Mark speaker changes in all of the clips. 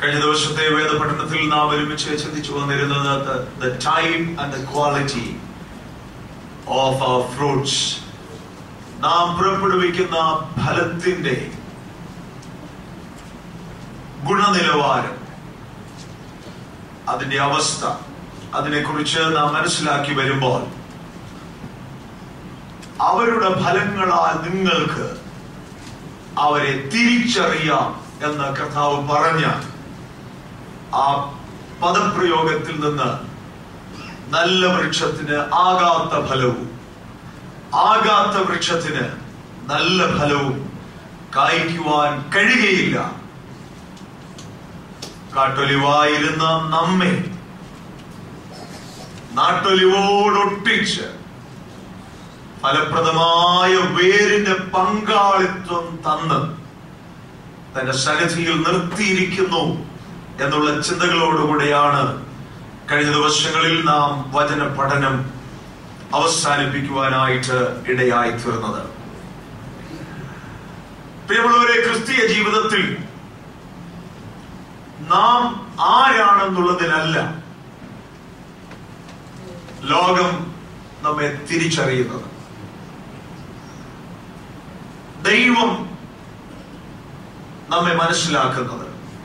Speaker 1: കഴിഞ്ഞ ദിവസത്തെ വേദപഠനത്തിൽ നാം ഒരുമിച്ച് ചിന്തിച്ചു വന്നിരുന്നത് the time and the quality of our fruits. നാം പുറപ്പെടുവിക്കുന്ന ഫലത്തിന്റെ ഗുണനിലവാരം, അതിന്റെ അവസ്ഥ, അതിനെക്കുറിച്ച് നാം മനസ്സിലാക്കി വരുമ്പോൾ അവരുടെ ഫലങ്ങളാൽ നിങ്ങൾക്ക് അവരെ തിരിച്ചറിയാം എന്ന് കർത്താവ് പറഞ്ഞ ആ പദപ്രയോഗത്തിൽ നിന്ന് നല്ല വൃക്ഷത്തിന് ആകാത്ത ഫലവും ആകാത്ത വൃക്ഷത്തിന് നല്ല ഫലവും കായ്ക്കുവാൻ കഴിയുകയില്ല. കാട്ടൊലിവായിരുന്ന നമ്മെ നാട്ടൊലിവോടൊട്ടിച്ച് ഫലപ്രദമായ വേരിന്റെ പങ്കാളിത്വം തന്ന് തന്റെ സന്നിധിയിൽ നിർത്തിയിരിക്കുന്നു എന്നുള്ള ചിന്തകളോടുകൂടെയാണ് കഴിഞ്ഞ ദിവസങ്ങളിൽ നാം വചന പഠനം അവസാനിപ്പിക്കുവാനായിട്ട് ഇടയായി തീർന്നത്. പ്രിയമുള്ളവരെ, ക്രിസ്തീയ ജീവിതത്തിൽ നാം ആരാണെന്നുള്ളതിനല്ല ലോകം നമ്മെ തിരിച്ചറിയുന്നത്. ദൈവം നമ്മെ മനസ്സിലാക്കുന്നത്.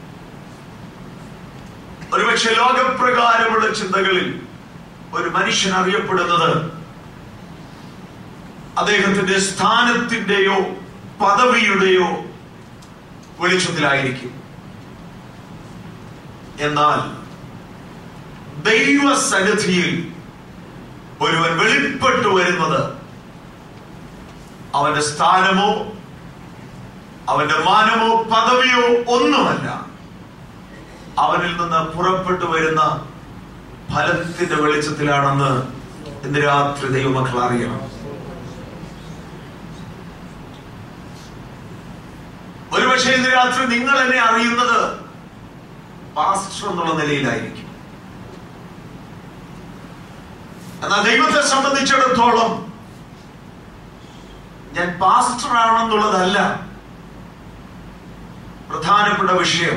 Speaker 1: ഒരുപക്ഷെ ലോകപ്രകാരമുള്ള ചിന്തകളിൽ ഒരു മനുഷ്യൻ അറിയപ്പെടുന്നത് അദ്ദേഹത്തിന്റെ സ്ഥാനത്തിന്റെയോ പദവിയുടെയോ വെളിച്ചത്തിലായിരിക്കും. എന്നാൽ ദൈവസന്നിധിയിൽ ഒരുവൻ വെളിപ്പെട്ടു വരുന്നത് അവന്റെ സ്ഥാനമോ അവന്റെ മാനമോ പദവിയോ ഒന്നുമല്ല, അവനിൽ നിന്ന് പുറപ്പെട്ടു വരുന്ന ഫലത്തിന്റെ വെളിച്ചത്തിലാണെന്ന് ഇന്ന് രാത്രി ദൈവമക്കൾ അറിയണം. ഒരുപക്ഷെ ഇന്ന് രാത്രി നിങ്ങൾ എന്നെ അറിയുന്നത് പാസ്റ്റർ എന്നുള്ള നിലയിലായിരിക്കും. എന്നാൽ ദൈവത്തെ സംബന്ധിച്ചിടത്തോളം ഞാൻ പാസ്റ്റർ ആണെന്നുള്ളതല്ല പ്രധാനപ്പെട്ട വിഷയം.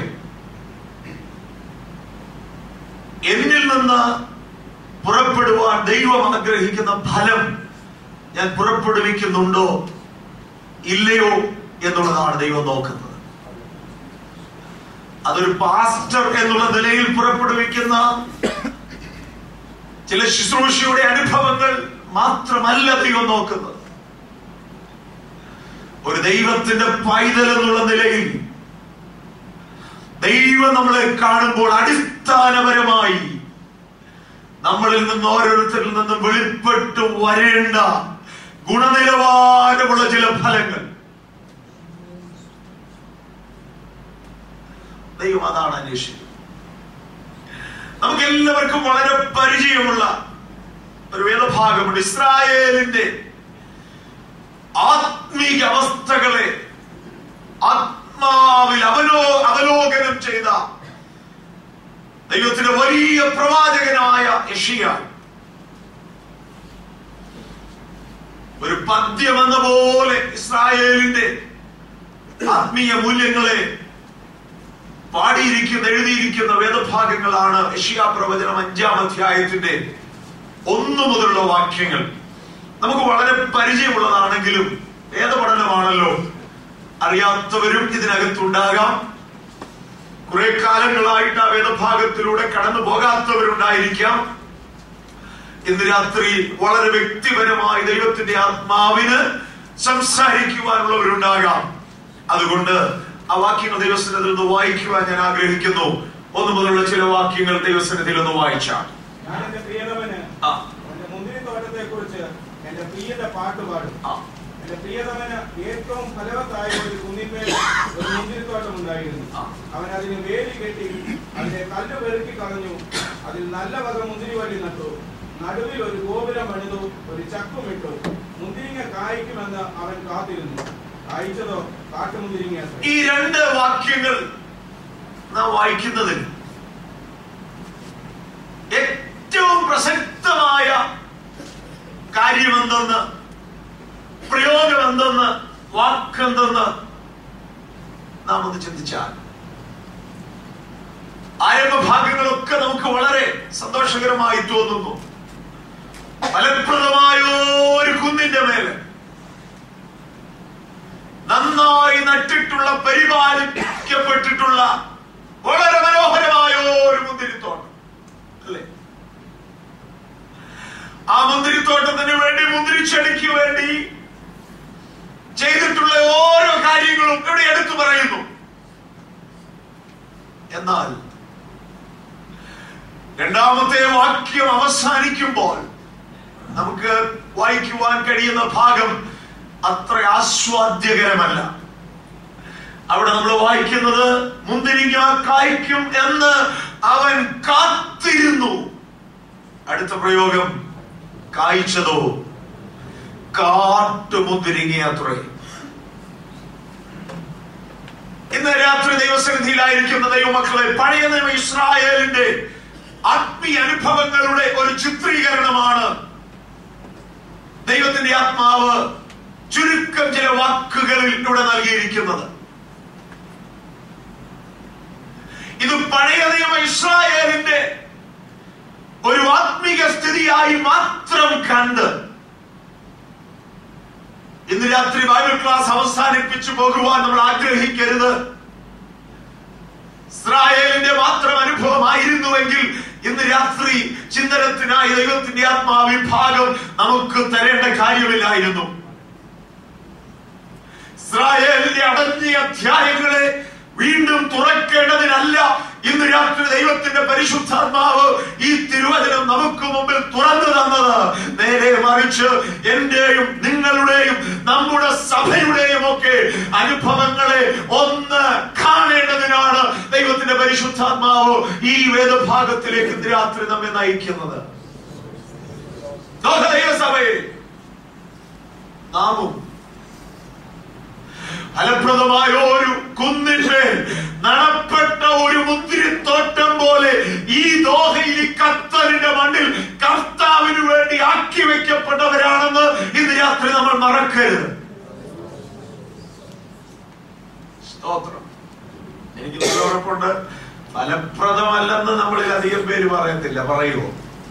Speaker 1: എന്നിൽ നിന്ന് പുറപ്പെടുവാൻ ദൈവം ആഗ്രഹിക്കുന്ന ഫലം ഞാൻ പുറപ്പെടുവിക്കുന്നുണ്ടോ ഇല്ലയോ എന്നുള്ളതാണ് ദൈവം നോക്കുന്നത്. അതൊരു പാസ്റ്റർ എന്നുള്ള നിലയിൽ പുറപ്പെടുവിക്കുന്ന ചില ശുശ്രൂഷയുടെ അനുഭവങ്ങൾ മാത്രമല്ല ദൈവം നോക്കുന്നത്. ഒരു ദൈവത്തിന്റെ പൈതൽ എന്നുള്ള നിലയിൽ ദൈവം നമ്മളെ കാണുമ്പോൾ അടിസ്ഥാനപരമായി നമ്മളിൽ നിന്ന് ഓരോരുത്തരിൽ നിന്നും വെളിപ്പെട്ടു വരേണ്ട ഗുണനിലവാരമുള്ള ചില ഫലങ്ങൾ ദൈവം അതാണ് അന്വേഷിക്കുന്നത്. നമുക്ക് എല്ലാവർക്കും വളരെ പരിചയമുള്ള ഒരു വേദഭാഗമുണ്ട്. ഇസ്രായേലിന്റെ ആത്മീക അവസ്ഥകളെ ആത്മാവിൽ അവലോകനം ചെയ്ത ദൈവത്തിന്റെ വലിയ പ്രവാചകനായ യെശയ്യാ ഒരു പദ്യം എന്ന പോലെ ഇസ്രായേലിന്റെ ആത്മീയ മൂല്യങ്ങളെ എഴുതിയിരിക്കുന്ന വേദഭാഗങ്ങളാണ് യെശയ്യാ പ്രവചനം 5-ാം അധ്യായത്തിന്റെ 1 മുതലുള്ള വാക്യങ്ങൾ. നമുക്ക് വളരെ പരിചയമുള്ളതാണെങ്കിലും വേദപഠനമാണല്ലോ, അറിയാത്തവരും ഇതിനകത്തുണ്ടാകാം. കുറെ കാലങ്ങളായിട്ട് ആ വേദഭാഗത്തിലൂടെ കടന്നു പോകാത്തവരുണ്ടായിരിക്കാം. ഇന്ന് രാത്രി വളരെ വ്യക്തിപരമായി ദൈവത്തിന്റെ ആത്മാവിന് സംസാരിക്കുവാനുള്ളവരുണ്ടാകാം. അതുകൊണ്ട് ആ വാക്യങ്ങൾ ദൈവസന്നിധിയിൽ ഒന്ന് വായിക്കുവാൻ ഞാൻ ആഗ്രഹിക്കുന്നു. 1 മുതലുള്ള ചില വാക്യങ്ങൾ ദൈവസന്നിധിയിൽ ഒന്ന് വായിച്ചാൽ.
Speaker 2: ഞാൻ എന്റെ പ്രിയതമന് എന്റെ മുന്തിരിത്തോട്ടത്തെ കുറിച്ച് എന്റെ പ്രിയന്റെ പാട്ട് പാടും. എന്റെ പ്രിയതമന് ഏറ്റവും ഫലവത്തായ ഒരു കുന്നിന്മേൽ ഒരു മുന്തിരിത്തോട്ടം ഉണ്ടായിരുന്നു. അവൻ അതിന് വേലി കെട്ടി അതിന്റെ കല്ല് പെറുക്കി കളഞ്ഞു. അതിൽ നല്ല വക മുന്തിരിവള്ളി നട്ടു. നടുവിൽ ഒരു ഗോപുരം പണിതു, ഒരു ചക്കുമിട്ടു. മുന്തിരിങ്ങ കായ്ക്കുമെന്ന് അവൻ കാത്തിരുന്നു. കായ്ച്ചതോ കാട്ടുമുന്തിരിങ്ങ.
Speaker 1: ഈ 2 വാക്യങ്ങൾ നാം വായിക്കുന്നതിൽ ഏറ്റവും പ്രസക്തമായ കാര്യമെന്തെന്ന്, പ്രയോഗമെന്തെന്ന്, വാക്കെന്തെന്ന് നാം ഒന്ന് ചിന്തിച്ചാൽ ഭാഗങ്ങളൊക്കെ നമുക്ക് വളരെ സന്തോഷകരമായി തോന്നുന്നു. ഫലപ്രദമായ ഒരു കുന്നിന്റെ മേലെ നന്നായി നട്ടിട്ടുള്ള, പരിപാലിക്കപ്പെട്ടിട്ടുള്ള വളരെ മനോഹരമായ ഒരു മുന്തിരിത്തോട്ടം അല്ലേ? ആ മുന്തിരിത്തോട്ടത്തിന് വേണ്ടി, മുന്തിരിച്ചെടിക്ക് വേണ്ടി ചെയ്തിട്ടുള്ള ഓരോ കാര്യങ്ങളും ഇവിടെ എടുത്തു പറയുന്നു. എന്നാൽ രണ്ടാമത്തെ വാക്യം അവസാനിക്കുമ്പോൾ നമുക്ക് വായിക്കുവാൻ കഴിയുന്ന ഭാഗം അത്ര ആസ്വാദ്യകരമല്ല. അവിടെ നമ്മൾ വായിക്കുന്നത്, മുന്തിരിങ്ങ കായ്ക്കും എന്ന് അവൻ കാത്തിരുന്നു. അടുത്ത പ്രയോഗം, കായ്ച്ചതോ കാട്ടുമുന്തിരിങ്ങയത്രേ. ഇന്ന് രാത്രി ദൈവസന്നിധിയിലായിരിക്കുന്ന ദൈവമക്കളെ, പഴയ നിയമ ഇസ്രായേലിന്റെ ആത്മീയ അനുഭവങ്ങളുടെ ഒരു ചിത്രീകരണമാണ് ദൈവത്തിന്റെ ആത്മാവ് ചുരുക്കം ചില വാക്കുകളിൽ ഇവിടെ നൽകിയിരിക്കുന്നത്. ഇത് പഴയ നിയമ ഇസ്രായേലിന്റെ ഒരു ആത്മീക സ്ഥിതിയായി മാത്രം കണ്ട് ഇന്ന് രാത്രി ബൈബിൾ ക്ലാസ് അവസാനിപ്പിച്ചു പോകുവാൻ നമ്മൾ ആഗ്രഹിക്കരുത്. ഇസ്രായേലിന്റെ മാത്രം അനുഭവമായിരുന്നുവെങ്കിൽ ഇന്ന് രാത്രി ചിന്തനത്തിനായി ദൈവത്തിന്റെ ആത്മാവിഭാഗം നമുക്ക് തരേണ്ട കാര്യമില്ലായിരുന്നു. ഇസ്രായേലിന്റെ അടഞ്ഞ അധ്യായങ്ങളെ വീണ്ടും തുറക്കേണ്ടതിനല്ല ഇന്ന് രാത്രി ദൈവത്തിന്റെ പരിശുദ്ധാത്മാവ് ഈ തിരുവചനം നമുക്ക് മുമ്പിൽ തുറന്നു തന്നത്. നേരെ മറിച്ച് എന്റെയും നിങ്ങളുടെയും നമ്മുടെ സഭയുടെയും ഒക്കെ അനുഭവങ്ങളെ ഒന്ന് കാണേണ്ടതിനാണ് ദൈവത്തിന്റെ പരിശുദ്ധാത്മാവ് ഈ വേദഭാഗത്തിലേക്ക് ഇന്ന് രാത്രി നമ്മെ നയിക്കുന്നത്. ദൈവസഭയെ നാമും ഫലപ്രദമായ ഒരു കുന്നിന്മേൽ നടപ്പെട്ട ഒരു മുന്തിരിത്തോട്ടം പോലെ ഈ ദോഹയിൽ, ഈ ഖത്തറിന്റെ മണ്ണിൽ കർത്താവിന് വേണ്ടി ആക്കി വെക്കപ്പെട്ടവരാണെന്ന് ഇന്ന് രാത്രി നമ്മൾ മറക്കരുത്. സ്തോത്രം. എനിക്ക് ഉറപ്പുണ്ട്, ഫലപ്രദമല്ലെന്ന് നമ്മളിൽ അധികം പേര് പറയത്തില്ല. പറയുമോ?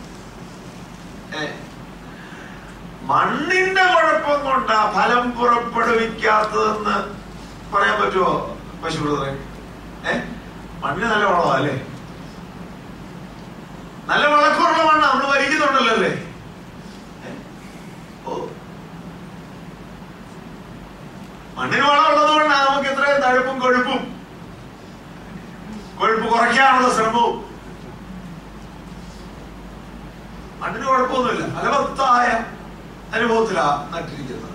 Speaker 1: മണ്ണിന്റെ കുഴപ്പം കൊണ്ടാ ഫലം പുറപ്പെടുവിക്കാത്തതെന്ന് പറയാൻ പറ്റുമോ പശുബ്രദറെ? മണ്ണിന് നല്ല വളമാ അല്ലേ? നല്ല വളക്കുറവുള്ള മണ്ണ നമ്മൾ വരിക്കുന്നുണ്ടല്ലോ അല്ലേ? മണ്ണിന് വളമുള്ളത് കൊണ്ടാണ് നമുക്ക് ഇത്രയും തഴുപ്പും കൊഴുപ്പും, കൊഴുപ്പ് കുറയ്ക്കാനുള്ള ശ്രമവും. മണ്ണിന് കുഴപ്പമൊന്നുമില്ല, ഫലവത്തായ അനുഭവത്തിലാ നട്ടിരിക്കുന്നത്.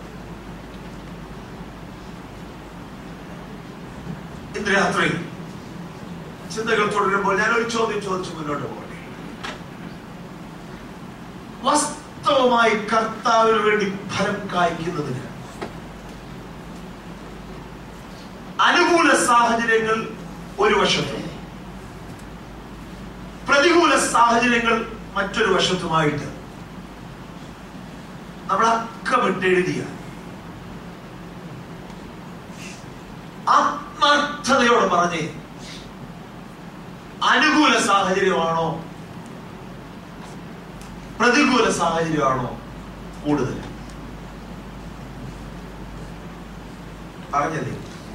Speaker 1: ഇന്ന് രാത്രി ചിന്തകൾ തുടരുമ്പോൾ ഞാനൊരു ചോദ്യം ചോദിച്ചു മുന്നോട്ട് പോകട്ടെ. വാസ്തവമായി കർത്താവിന് വേണ്ടി ഫലം കായ്ക്കുന്നതിന് അനുകൂല സാഹചര്യങ്ങൾ ഒരു വശത്തും പ്രതികൂല സാഹചര്യങ്ങൾ മറ്റൊരു വശത്തുമായിട്ട് നമ്മൾ അക്കമിട്ടെഴുതിയ ആത്മാർത്ഥതയോടെ പറഞ്ഞേ, അനുകൂല സാഹചര്യമാണോ പ്രതികൂല സാഹചര്യമാണോ കൂടുതൽ? പറഞ്ഞതേ.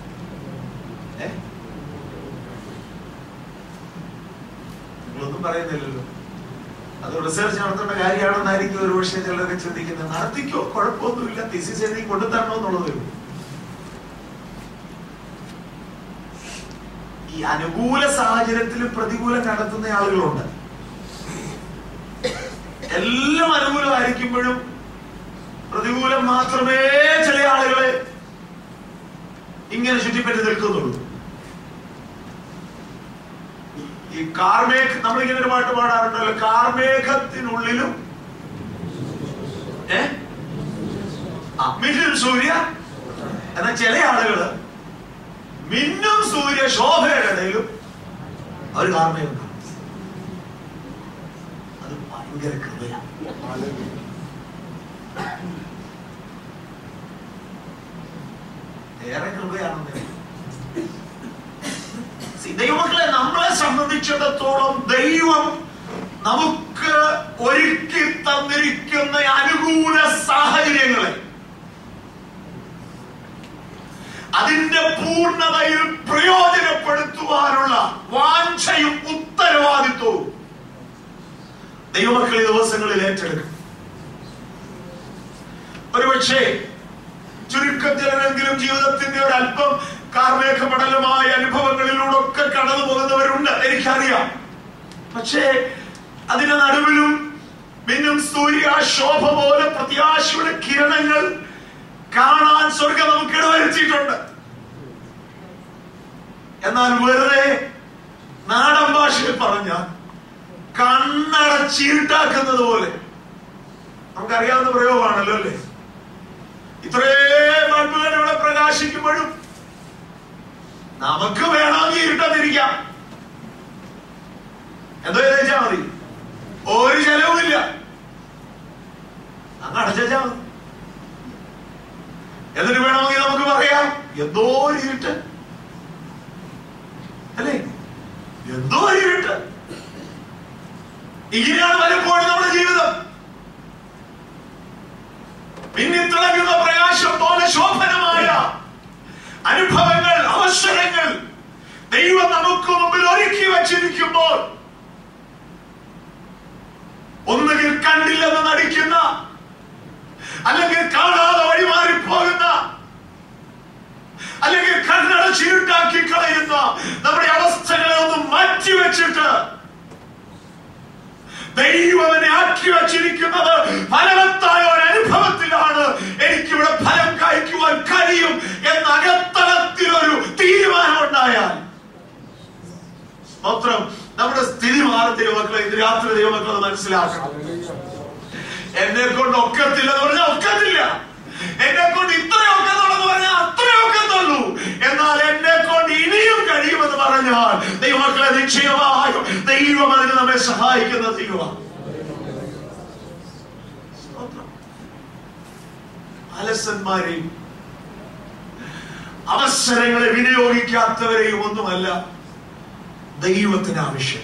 Speaker 1: നിങ്ങളൊന്നും പറയുന്നില്ലല്ലോ. അത് റിസർച്ച് നടത്തേണ്ട കാര്യമാണെന്നായിരിക്കും ഒരു പക്ഷേ ചിലരൊക്കെ ചിന്തിക്കുന്നത്. നടത്തിക്കോ, കുഴപ്പമൊന്നുമില്ല, തിസിസ് എഴുതി കൊണ്ടുതരണോ എന്നുള്ളത്. ഈ അനുകൂല സാഹചര്യത്തിൽ പ്രതികൂലം കണ്ടെത്തുന്ന ആളുകളുണ്ട്. എല്ലാം അനുകൂലമായിരിക്കുമ്പോഴും പ്രതികൂലം മാത്രമേ ചില ആളുകളെ ഇങ്ങനെ ചുറ്റിപ്പറ്റി നിൽക്കുന്നുള്ളൂ. ഈ കാർമേഘ, നമ്മളിങ്ങനെ ഒരു പാട്ട് പാടാറുണ്ടല്ലോ, കാർമേഘത്തിനുള്ളിലും മിന്നും സൂര്യ എന്ന ചില ആളുകള് മിന്നും സൂര്യ ശോഭയുടെ ഇടയിലും അവർ കാർമേഘം കാണും. അത് ഭയങ്കര കൃപയാണ്. ഏറെ കൃപയാണെന്ന് ദൈവമക്കളെ നമ്മളെ സംബന്ധിച്ചിടത്തോളം ദൈവം നമുക്ക് ഒരുക്കി തന്നിരിക്കുന്ന അനുകൂല സാഹചര്യങ്ങളെ അതിന്റെ പൂർണ്ണതയിൽ പ്രയോജനപ്പെടുത്തുവാനുള്ള വാഞ്ഛയും ഉത്തരവാദിത്വവും ദൈവമക്കൾ ഈ ദിവസങ്ങളിൽ ഏറ്റെടുക്കും. ഒരുപക്ഷെ ചുരുക്കം ചിലരെങ്കിലും ജീവിതത്തിന്റെ ഒരല്പം കാർമേഘമടലമായ അനുഭവങ്ങളിലൂടെ ഒക്കെ കടന്നു പോകുന്നവരുണ്ട്, എനിക്കറിയാം. പക്ഷേ അതിന് നടുവിലും മിന്നും സൂര്യാശോഭ പോലെ പ്രത്യാശയുടെ കിരണങ്ങൾ കാണാൻ സ്വർഗം നമുക്ക് ഇടവരുത്തിയിട്ടുണ്ട്. എന്നാൽ വെറുതെ നാടൻ ഭാഷയിൽ പറഞ്ഞ കണ്ണടച്ചിരുട്ടാക്കുന്നത് പോലെ, നമുക്കറിയാവുന്ന പ്രയോഗമാണല്ലോ അല്ലേ? ഇത്രയും ബൾബുകൾ ഇവിടെ പ്രകാശിക്കുമ്പോഴും നമുക്ക് വേണമെങ്കിൽ ഇരുട്ടാതിരിക്കാം. എന്തോ ചോദിച്ചാൽ മതി, ഒരു ചെലവുമില്ല, അങ്ങ് അടച്ചാ മതി. എന്നിട്ട് വേണമെങ്കിൽ നമുക്ക് പറയാം എന്തോ ഒരു ഇരുട്ട് അല്ലേ, എന്തോ ഒരു ഇരുട്ട്. ഇങ്ങനെയാണ് പലപ്പോഴും നമ്മുടെ ജീവിതം. പിന്നിത്തിളങ്ങുന്ന പ്രകാശം പോലെ ശോഭനമായ അനുഭവങ്ങൾ, അവസരങ്ങൾ ദൈവം നമുക്ക് മുമ്പിൽ ഒരുക്കി വച്ചിരിക്കുമ്പോൾ ഒന്നുകിൽ കണ്ടില്ലെന്ന് നടിക്കുന്ന, അല്ലെങ്കിൽ കാണാതെ വഴിമാറിപ്പോകുന്ന, അല്ലെങ്കിൽ കണ്ണടച്ചിരുട്ടാക്കി കളയുന്ന നമ്മുടെ അവസ്ഥകളെ ഒന്ന് മാറ്റിവെച്ചിട്ട് ദൈവം എന്നെ ആക്കി വച്ചിരിക്കുന്നത് ഫലവത്തായ ഒരു അനുഭവത്തിലാണ്, എനിക്കിവിടെ ഫലം കായ്ക്കുവാൻ കഴിയും എന്ന അകത്തളത്തിലൊരു തീരുമാനം ഉണ്ടായാൽ മാത്രം നമ്മുടെ സ്ഥിതി മാറും. ദൈവമക്കളെ, ഇത് രാത്രി ദൈവമക്കളെ മനസ്സിലാക്കണം. എന്നെ കൊണ്ട് ഒക്കത്തില്ലെന്ന് പറഞ്ഞാൽ ഒക്കത്തില്ല, എന്നെ കൊണ്ട് ഇത്രയൊക്കെ എന്ന് പറഞ്ഞാൽ അത്രയൊക്കത്തുള്ളൂ. എന്നാൽ എന്നെ കൊണ്ട് ഇനിയും കഴിയുമെന്ന് പറഞ്ഞാൽ ദൈവമക്കളെ നിശ്ചയമായും ദൈവം അതിന് നമ്മെ സഹായിക്കുന്ന ദൈവമാണ്. അലസന്മാരെയും അവസരങ്ങളെ വിനിയോഗിക്കാത്തവരെയും ഒന്നുമല്ല ദൈവത്തിന് ആവശ്യം.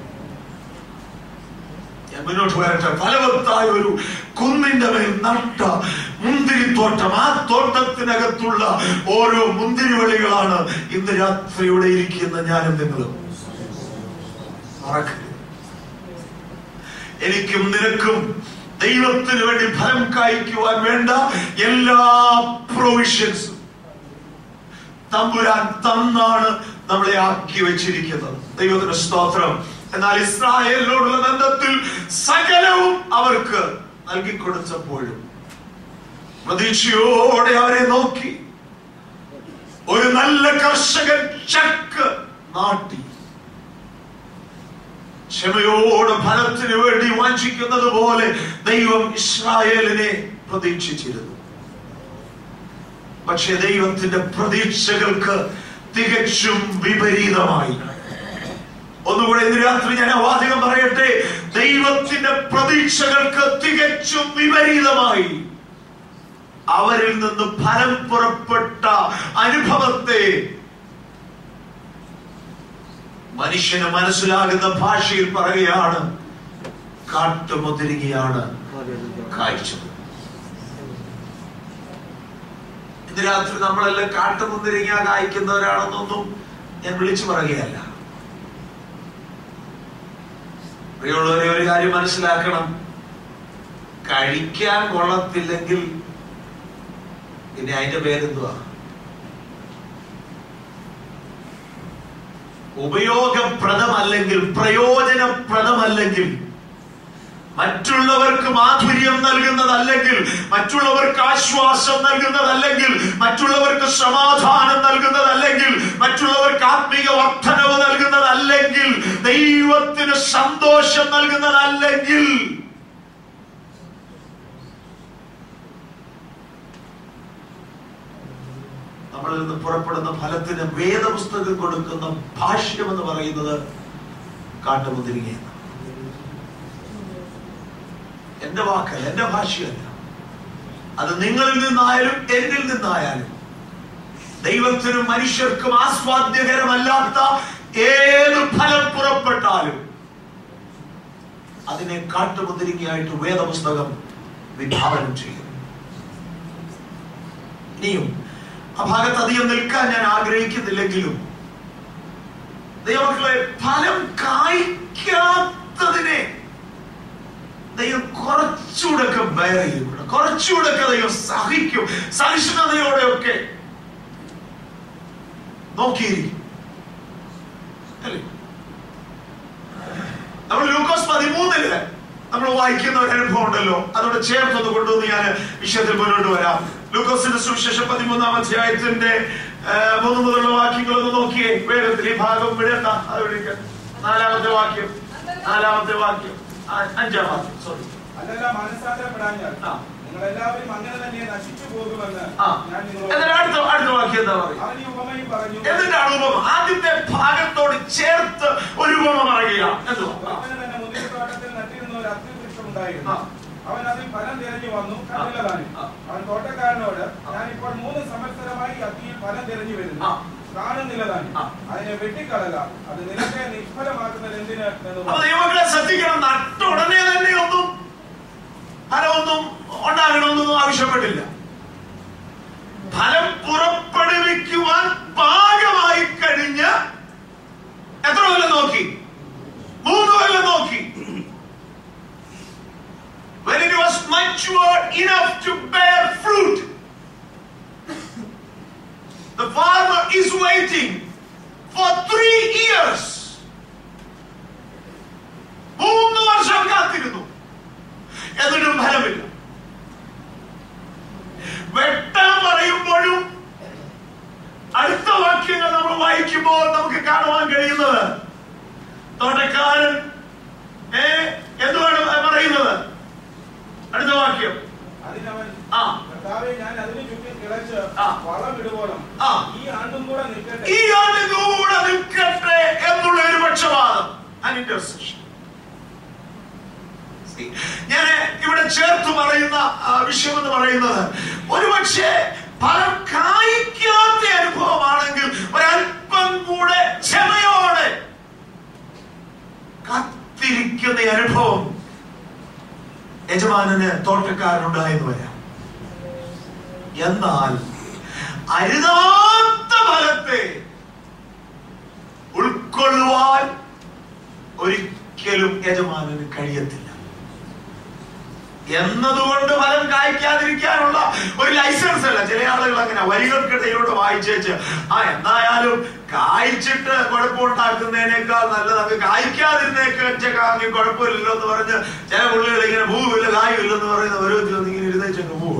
Speaker 1: മുന്നോട്ട് വരട്ടെ. ഫലവത്തായ ഒരു കുന്നിന്റെ മേൽ നട്ട മുന്തിരിത്തോട്ടം, ആ തോട്ടത്തിനകത്തുള്ള ഓരോ മുന്തിരിവള്ളികളാണ് ഇന്ന് രാത്രിയോടെ ഇരിക്കുന്ന ഞാനും നിങ്ങളും. മറക്കരുത്, എനിക്കും നിനക്കും ദൈവത്തിന് വേണ്ടി ഫലം കായ്ക്കുവാൻ വേണ്ട എല്ലാ പ്രൊവിഷൻസും തമ്പുരാൻ തന്നാണ് നമ്മളെ ആക്കി വെച്ചിരിക്കുന്നത്. ദൈവത്തിന് സ്തോത്രം. എന്നാൽ ഇസ്രായേലിനോടുള്ള ബന്ധത്തിൽ സകലവും അവർക്ക് നൽകിക്കൊടുത്തപ്പോഴും പ്രതീക്ഷയോടെ അവരെ നോക്കി ഒരു നല്ല കർഷകൻ ചക്ക് നാട്ടി ക്ഷമയോടെ ഫലത്തിന് വേണ്ടി വാഞ്ചിക്കുന്നത് പോലെ ദൈവം ഇസ്രായേലിനെ പ്രതീക്ഷിച്ചിരുന്നു. പക്ഷെ ദൈവത്തിന്റെ പ്രതീക്ഷകൾക്ക് തികച്ചും വിപരീതമായി. ഒന്നുകൂടെ ഇന്ന് രാത്രി ഞാൻ ആ വാചകം പറയട്ടെ, ദൈവത്തിന്റെ പ്രതീക്ഷകൾക്ക് തികച്ചും വിപരീതമായി അവരിൽ നിന്ന് ഫലം പുറപ്പെട്ട അനുഭവത്തെ മനുഷ്യന് മനസ്സിലാകുന്ന ഭാഷയിൽ പറയുകയാണ്, കാട്ടുമുന്തിരിങ്ങയാണ് കായ്ച്ചത്. ഇന്ന് രാത്രി നമ്മളെല്ലാം കാട്ടുമുന്തിരിങ്ങ കായ്ക്കുന്നവരാണെന്നൊന്നും ഞാൻ വിളിച്ചു പറയുകയല്ല. പ്രിയമുള്ളവരെ, ഒരു കാര്യം മനസ്സിലാക്കണം, കഴിക്കാൻ കൊള്ളത്തില്ലെങ്കിൽ പിന്നെ അതിന്റെ പേരെന്തുവാ? ഉപയോഗപ്രദമല്ലെങ്കിൽ, പ്രയോജനപ്രദമല്ലെങ്കിൽ, മറ്റുള്ളവർക്ക് മാധുര്യം നൽകുന്നതല്ലെങ്കിൽ, മറ്റുള്ളവർക്ക് ആശ്വാസം നൽകുന്നതല്ലെങ്കിൽ, മറ്റുള്ളവർക്ക് സമാധാനം നൽകുന്നതല്ലെങ്കിൽ, മറ്റുള്ളവർക്ക് ആത്മീയ വർദ്ധനവ് നൽകുന്നതല്ലെങ്കിൽ, ദൈവത്തിന് സന്തോഷം നൽകുന്നതല്ലെങ്കിൽ നമ്മളിൽ നിന്ന് പുറപ്പെടുന്ന ഫലത്തിന് വേദപുസ്തകം കൊടുക്കുന്ന ഭാഷ്യം എന്ന് പറയുന്നത് കാട്ടുമുന്തിരിങ്ങയാണ്. എന്റെ വാക്കല്ല, എന്റെ ഭാഷയല്ല. അത് നിങ്ങളിൽ നിന്നായാലും എന്നിൽ നിന്നായാലും ദൈവത്തിനും മനുഷ്യർക്കും ആസ്വാദ്യകരമല്ലാത്ത ഏത് ഫലം പിശാചിനെ കാട്ടുമുന്തിരിങ്ങയായിട്ട് വേദപുസ്തകം വിഭാവനം ചെയ്യുന്നു. ഇനിയും ആ ഭാഗത്ത് അധികം നിൽക്കാൻ ഞാൻ ആഗ്രഹിക്കുന്നില്ലെങ്കിലും ദൈവമക്കളെ, ഫലം കായ്ക്കാത്തതിനെ ദൈവം കുറച്ചുകൂടെയൊക്കെ ബെയർ ചെയ്യും, കുറച്ചുകൂടെയൊക്കെ ദൈവം സഹിക്കും, സഹിഷ്ണുതയോടെയൊക്കെ നോക്കിയിരിക്കും. അല്ലേ? നമ്മൾ ലൂക്കോസ് 13 നമ്മൾ വായിക്കുന്ന ഒരു അനുഭവം ഉണ്ടല്ലോ, അതോടെ ചേർത്തൊന്ന് കൊണ്ടുവന്ന് ഞാൻ വിഷയത്തിൽ മുന്നോട്ട് വരാം. ലൂക്കോസിന്റെ സുവിശേഷം 13-ാം അധ്യായത്തിന്റെ 3 മുതലുള്ള വാക്യങ്ങളൊന്ന് നോക്കിയേ. വേഗത്തിൽ ഈ ഭാഗം വിടണ്ട, അത് വിളിക്ക. 4-ാമത്തെ വാക്യം, 5-ാം വാക്യം. സോറി.
Speaker 2: അല്ലല്ല, മനസ്സാന്തരപ്പെടാഞ്ഞാൽ നിങ്ങളെല്ലാവരും അങ്ങനെ തന്നെ നശിച്ചു പോകുമെന്ന് ഞാൻ നിങ്ങളോട്.
Speaker 1: അടുത്ത വാക്യം എന്താ പറയുക?
Speaker 2: അവൻ ഈ ഉപമയും പറഞ്ഞു.
Speaker 1: എന്നിട്ടാണ് ഉപമ, ആദ്യത്തെ ഭാഗത്തോട് ചേർത്ത് ഒരു ഉപമ പറയുക. എന്തുവാ?
Speaker 2: തന്നെ മുന്തിരിത്തോട്ടത്തിൽ നട്ടിരുന്ന ഒരു അത്തിവൃക്ഷം ഉണ്ടായിരുന്നു. അവൻ അതിൽ ഫലം തിരഞ്ഞു വന്നു, കണ്ടില്ലതാനും. അവൻ തോട്ടക്കാരനോട്, ഞാനിപ്പോൾ 3 സംവത്സരമായി അത്തിയിൽ ഫലം തിരഞ്ഞു വരുന്നു, കാണുന്നില്ലതാനും. അതിനെ വെട്ടിക്കളക, അത് നിലത്തെ നിഷ്ഫലമാക്കുന്നത് എന്തിന് എന്ന്.
Speaker 1: ശ്രദ്ധിക്കണം, നട്ട ഉടനെ തന്നെ ഫലമൊന്നും ഉണ്ടാകണമെന്നൊന്നും ആവശ്യപ്പെട്ടില്ല. ഫലം പുറപ്പെടുവിക്കുവാൻ പാകമായി കഴിഞ്ഞ് എത്ര കൊല്ലം നോക്കി? 3 കൊല്ലം നോക്കി. When it was mature enough to bear fruit, the farmer is waiting for 3 years. 3 വർഷം കാത്തിരുന്നു, എന്നിട്ടും ഫലമില്ല. വെട്ടാൻ പറയുമ്പോഴും അടുത്ത വാക്യങ്ങൾ നമ്മൾ വായിക്കുമ്പോൾ നമുക്ക് കാണുവാൻ കഴിയുന്നത്, തോട്ടക്കാരൻ എന്തുവാണ് പറയുന്നത്? അടുത്ത വാക്യം,
Speaker 2: ഞാൻ അതിന് ചുറ്റും കിളച്ച് വളമിടുവോളം ഈ ആണ്ടും കൂടെ നിൽക്കട്ടെ
Speaker 1: എന്നുള്ള ഒരു പക്ഷപാതം. ഞാൻ ഇവിടെ ചേർത്ത് പറയുന്ന വിഷയം എന്ന് പറയുന്നത്, ഒരുപക്ഷെ ഫലം കായ്ക്കാത്ത അനുഭവമാണെങ്കിൽ ഒരല്പം കൂടെ ക്ഷമയോടെ കാത്തിരിക്കുന്ന അനുഭവം യജമാനന് തോട്ടക്കാരനുണ്ടായെന്ന് വരാം. എന്നാൽ അരുതാത്ത ഫലത്തെ ഉൾക്കൊള്ളുവാൻ ഒരിക്കലും യജമാനന് കഴിയത്തില്ല. എന്നതുകൊണ്ട് ഫലം കായ്ക്കാതിരിക്കാനുള്ള ഒരു ലൈസൻസ് അല്ല. ചില ആളുകൾ അങ്ങനെ വരികൾക്കിടയിലൂടെ വായിച്ചേച്ച് എന്തായാലും കായ്ച്ചിട്ട് കുഴപ്പമുണ്ടാക്കുന്നതിനേക്കാൾ നല്ലത് അത് കായ്ക്കാതിരുന്നേക്കാണെങ്കിൽ കുഴപ്പമില്ലല്ലോ എന്ന് പറഞ്ഞ് ചില പുള്ളികൾ ഇങ്ങനെ പൂവില്ല കായുമില്ലെന്ന് പറയുന്ന ഓരോരുത്തരും ഇങ്ങനെ ഇരുന്നേച്ചങ്ങ് പോവുക.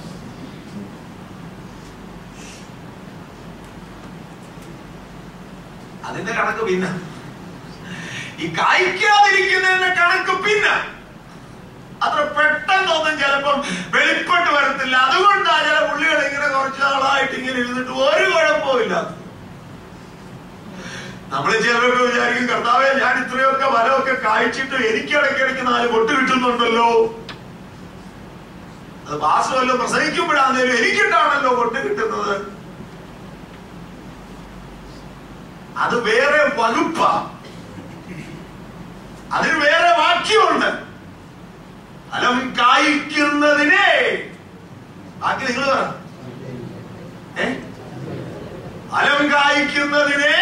Speaker 1: അതിന്റെ കണക്ക് പിന്നെ, ഈ കായ്ക്കാതിരിക്കുന്നതിന്റെ കണക്ക് പിന്നെ അത്ര പെട്ടെന്നൊന്നും ചിലപ്പം വെളിപ്പെട്ട് വരത്തില്ല. അതുകൊണ്ടാണ് ചില പുള്ളികൾ ഇങ്ങനെ കുറച്ച് നാളായിട്ട് ഇങ്ങനെ ഇരുന്നിട്ട് ഒരു കുഴപ്പമില്ല. നമ്മൾ ചിലരൊക്കെ വിചാരിക്കും, കർത്താവേ ഞാൻ ഇത്രയൊക്കെ ഫലമൊക്കെ കായ്ച്ചിട്ട് എനിക്ക് ഇടയ്ക്കിടയ്ക്ക് 4 പൊട്ട് കിട്ടുന്നുണ്ടല്ലോ, അത് വാസമല്ലോ പ്രസവിക്കുമ്പോഴാണേലും എനിക്കിട്ടാണല്ലോ പൊട്ട് കിട്ടുന്നത്. അത് വേറെ വകുപ്പാ, അതിന് വേറെ വാക്യമുണ്ട്. ഫലം കായ്ക്കുന്നതിനെ, ബാക്കി നിങ്ങൾ പറ, ഫലം കായ്ക്കുന്നതിനെ,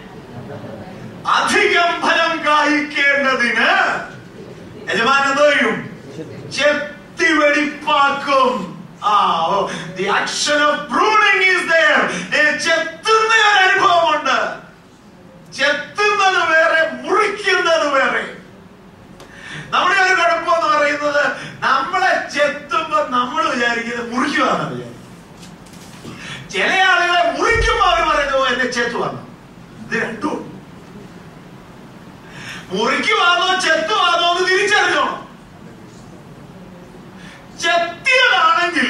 Speaker 1: അധികം ഫലം കായ്ക്കേണ്ടതിന് യജമാനൻ എന്തോ ചെയ്യും? ചെത്തി വെടിപ്പാക്കും. The action of pruning is there. ചെത്തുന്ന ഒരു അനുഭവമുണ്ട്. ചെത്തുന്നത് വേറെ, മുറിക്കുന്നത് വേറെ. നമ്മുടെ ഒരു കുഴപ്പം എന്ന് പറയുന്നത്, നമ്മളെ ചെത്തുമ്പോ നമ്മൾ വിചാരിക്കുന്നത് മുറിക്കുവാന്നാണ് വിചാരിക്കുന്നത്. ചില ആളുകളെ മുറിക്കുമ്പോ അവർ പറയുന്നത് എന്നെ ചെത്തുവാന്ന്. ഇത് രണ്ടും, മുറിക്കുവാന്നോ ചെത്തുവാന്നോ എന്ന് തിരിച്ചറിഞ്ഞോണം. ചെത്തിയതാണെങ്കിൽ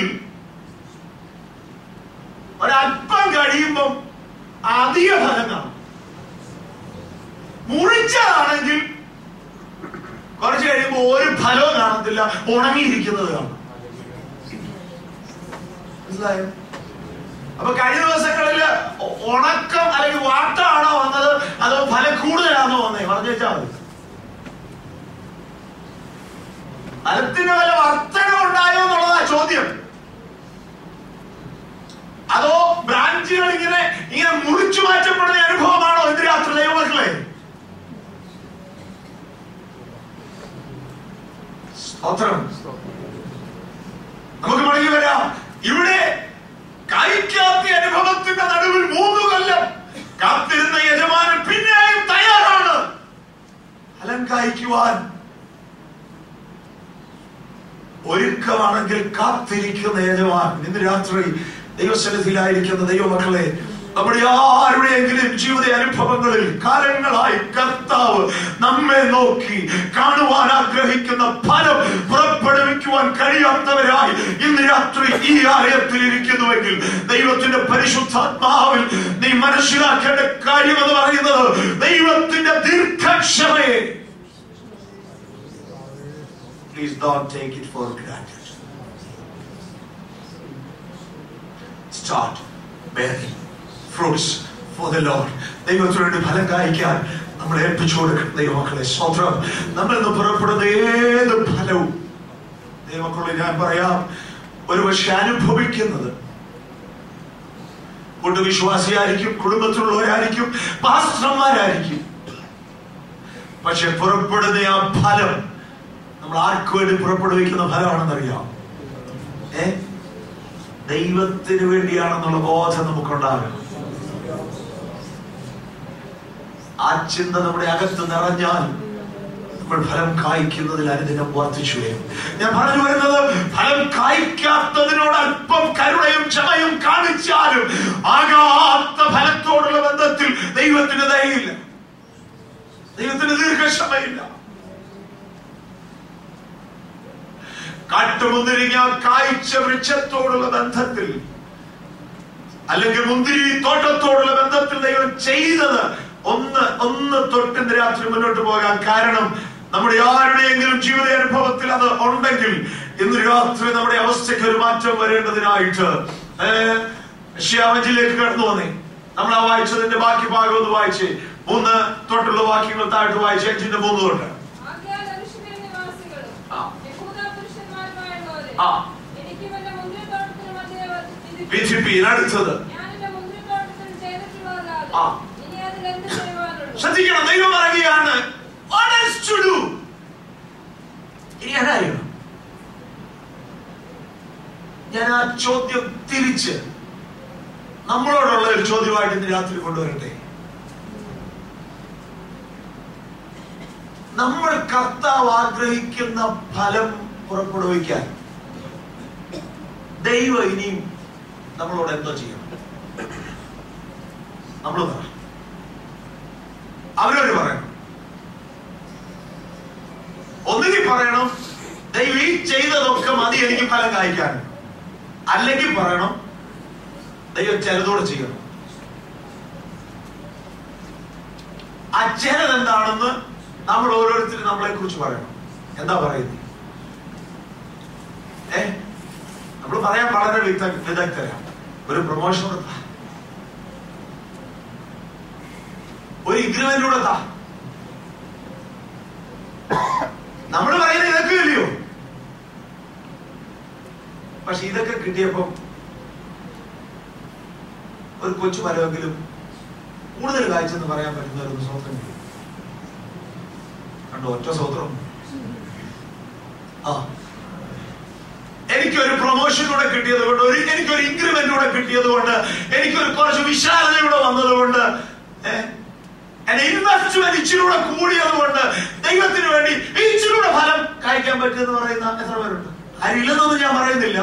Speaker 1: ഒരല്പം കഴിയുമ്പം അധിക ഫലം കാണും. മുറിച്ചതാണെങ്കിൽ കുറച്ച് കഴിയുമ്പോൾ ഒരു ഫലവും കാണത്തില്ല, ഉണങ്ങിയിരിക്കുന്നത് കാണും. മനസ്സിലായോ? അപ്പൊ കഴിഞ്ഞ ദിവസങ്ങളില് ഉണക്കം അല്ലെങ്കിൽ വാട്ടാണോ വന്നത്, അതോ ഫലം കൂടുതലാണോ വന്നേ പറഞ്ഞു വെച്ചാൽ മതി. ഫലത്തിന് വല്ല വർധനം ഉണ്ടായോ എന്നുള്ളതാ ചോദ്യം. അതോ ബ്രാഞ്ചുകൾ ഇങ്ങനെ മുറിച്ചു മാറ്റപ്പെടുന്ന അനുഭവമാണോ ഇന്ന് രാത്രി ദൈവമക്കളെ? സ്തോത്രം. നമുക്ക് മടങ്ങി വരാം. ഇവിടെ കായ്ക്കാത്ത അനുഭവത്തിന്റെ നടുവിൽ 3 കൊല്ലം കാത്തിരുന്ന യജമാനൻ പിന്നെയും തയ്യാറാണ് ഫലം കായ്ക്കുവാൻ. ഒരുക്കമാണെങ്കിൽ കാത്തിരിക്കുന്ന യജമാൻ. ഇന്ന് രാത്രി ദൈവസന്നിധിയിലായിരിക്കുന്ന ദൈവമക്കളെ, നമ്മുടെ ആരുടെയെങ്കിലും ജീവിത അനുഭവങ്ങളിൽ കാലങ്ങളായി കർത്താവ് നമ്മെ നോക്കി കാണുവാൻ ആഗ്രഹിക്കുന്ന ഫലം പുറപ്പെടുവിക്കുവാൻ കഴിയാത്തവരായി ഇന്ന് രാത്രി ഈ ആലയത്തിൽ ഇരിക്കുന്നുവെങ്കിൽ ദൈവത്തിന്റെ പരിശുദ്ധാത്മാവിൽ നീ മനസ്സിലാക്കേണ്ട കാര്യം എന്ന് പറയുന്നത് ദൈവത്തിന്റെ ദീർഘക്ഷമയെ. Please don't take it for granted. Start bearing fruits for the Lord. ദൈവത്തിന് വേണ്ടി ഫലം കായ്ക്കാൻ നമ്മൾ ഏൽപ്പിച്ചു കൊടുക്കണം ദൈവമക്കളെ. സ്തോത്രം. നമ്മൾ ഇന്ന് പുറപ്പെടുന്ന ഏത് ഫലവും ദൈവമക്കളെ ഞാൻ പറയാം, ഒരുപക്ഷെ അനുഭവിക്കുന്നത് വിശ്വാസിയായിരിക്കും, കുടുംബത്തിലുള്ളവരായിരിക്കും, പാസ്റ്റർമാരായിരിക്കും. പക്ഷെ പുറപ്പെടുന്ന ആ ഫലം നമ്മൾ ആർക്കു വേണ്ടി പുറപ്പെടുവിക്കുന്ന ഫലമാണെന്നറിയാം. ദൈവത്തിന് വേണ്ടിയാണെന്നുള്ള ബോധം നമുക്കുണ്ടാകണം. ആ ചിന്ത നമ്മുടെ അകത്ത് നിറഞ്ഞാൽ നമ്മൾ ഫലം കായ്ക്കുന്നതിൽ അനുദിനം വർദ്ധിച്ചു വരും. ഞാൻ പറഞ്ഞു വരുന്നത്, ഫലം കായ്ക്കാത്തതിനോട് അല്പം കരുണയും ക്ഷമയും കാണിച്ചാലും ആകാത്ത ഫലത്തോടുള്ള ബന്ധത്തിൽ ദൈവത്തിന് ദയയില്ല, ദൈവത്തിന് ദീർഘക്ഷമയില്ല. കാട്ടുമുന്തിരിങ്ങ കായ്ച്ച വൃക്ഷത്തോടുള്ള ബന്ധത്തിൽ, അല്ലെങ്കിൽ മുന്തിരി തോട്ടത്തോടുള്ള ബന്ധത്തിൽ ദൈവം ചെയ്തത് ഒന്ന് തൊട്ടിന്ന് രാത്രി മുന്നോട്ട് പോകാൻ കാരണം നമ്മുടെ ആരുടെയെങ്കിലും ജീവിത അനുഭവത്തിൽ അത് ഉണ്ടെങ്കിൽ ഇന്ന് രാത്രി നമ്മുടെ അവസ്ഥയ്ക്ക് ഒരു മാറ്റം വരേണ്ടതിനായിട്ട് ഷിയാമജിലേക്ക് കടന്നു വന്നേ. നമ്മൾ ആ വായിച്ചതിന്റെ ബാക്കി ഭാഗം ഒന്ന് വായിച്ചേ. 3 തൊട്ടുള്ള വാക്യങ്ങൾ താഴ്ത്ത് വായിച്ച് 5-ന്റെ 3 തൊട്ട്. അടുത്തത് ശ്രദ്ധിക്കണം. ദൈവം പറയുകയാണ് ഞാൻ ആ ചോദ്യം തിരിച്ച് നമ്മളോടുള്ള ഒരു ചോദ്യമായിട്ട് ഇന്ന് രാത്രി കൊണ്ടുവരട്ടെ. നമ്മൾ കർത്താവ് ആഗ്രഹിക്കുന്ന ഫലം പുറപ്പെടുവിക്കാൻ ദൈവം ഇനിയും നമ്മളോട് എന്തോ ചെയ്യണം? നമ്മൾ പറയണം, അവരോട് പറയണം. ഒന്നുകിൽ പറയണം, ദൈവം ഈ ചെയ്തതൊക്കെ മതി എനിക്ക് ഫലം കായ്ക്കാൻ. അല്ലെങ്കിൽ പറയണം, ദൈവം ചിലതോടെ ചെയ്യണം. ആ ചിലത് എന്താണെന്ന് നമ്മൾ ഓരോരുത്തരും നമ്മളെ കുറിച്ച് പറയണം. എന്താ പറയുന്നത്? നമ്മൾ പറയാൻ വളരെ വിദഗ്ധരാണ്. ഒരു പ്രൊമോഷൻ കൊടുത്ത, ഒരു ഇൻക്രിമെന്റ് കൊടുത്ത, നമ്മൾ പറയുന്നത് ഇതൊക്കെ ഇല്ലയോ? പക്ഷെ ഇതൊക്കെ കിട്ടിയപ്പം ഒരു കൊച്ചു ഫലമെങ്കിലും കൂടുതൽ കാഴ്ചെന്ന് പറയാൻ പറ്റുന്ന ഒരു സ്വന്തം കണ്ടോ? ഒറ്റ സ്വത്രം. എനിക്കൊരു പ്രൊമോഷൻ കൂടെ കിട്ടിയത് കൊണ്ട്, എനിക്കൊരു ഇൻക്രിമെന്റ് കൂടെ കിട്ടിയത് കൊണ്ട്, എനിക്കൊരു കുറച്ച് വിശാലത കൂടെ വന്നത് കൊണ്ട്, എന്റെ ഇൻവെസ്റ്റ്മെന്റ് ഇച്ചിരൂടെ കൂടിയത് കൊണ്ട് ദൈവത്തിന് വേണ്ടി ഇച്ചിരൂടെ ഫലം കായ്ക്കാൻ പറ്റുമെന്ന് പറയുന്ന എത്ര പേരുണ്ട്? ആരില്ലെന്നൊന്നും ഞാൻ പറയുന്നില്ല.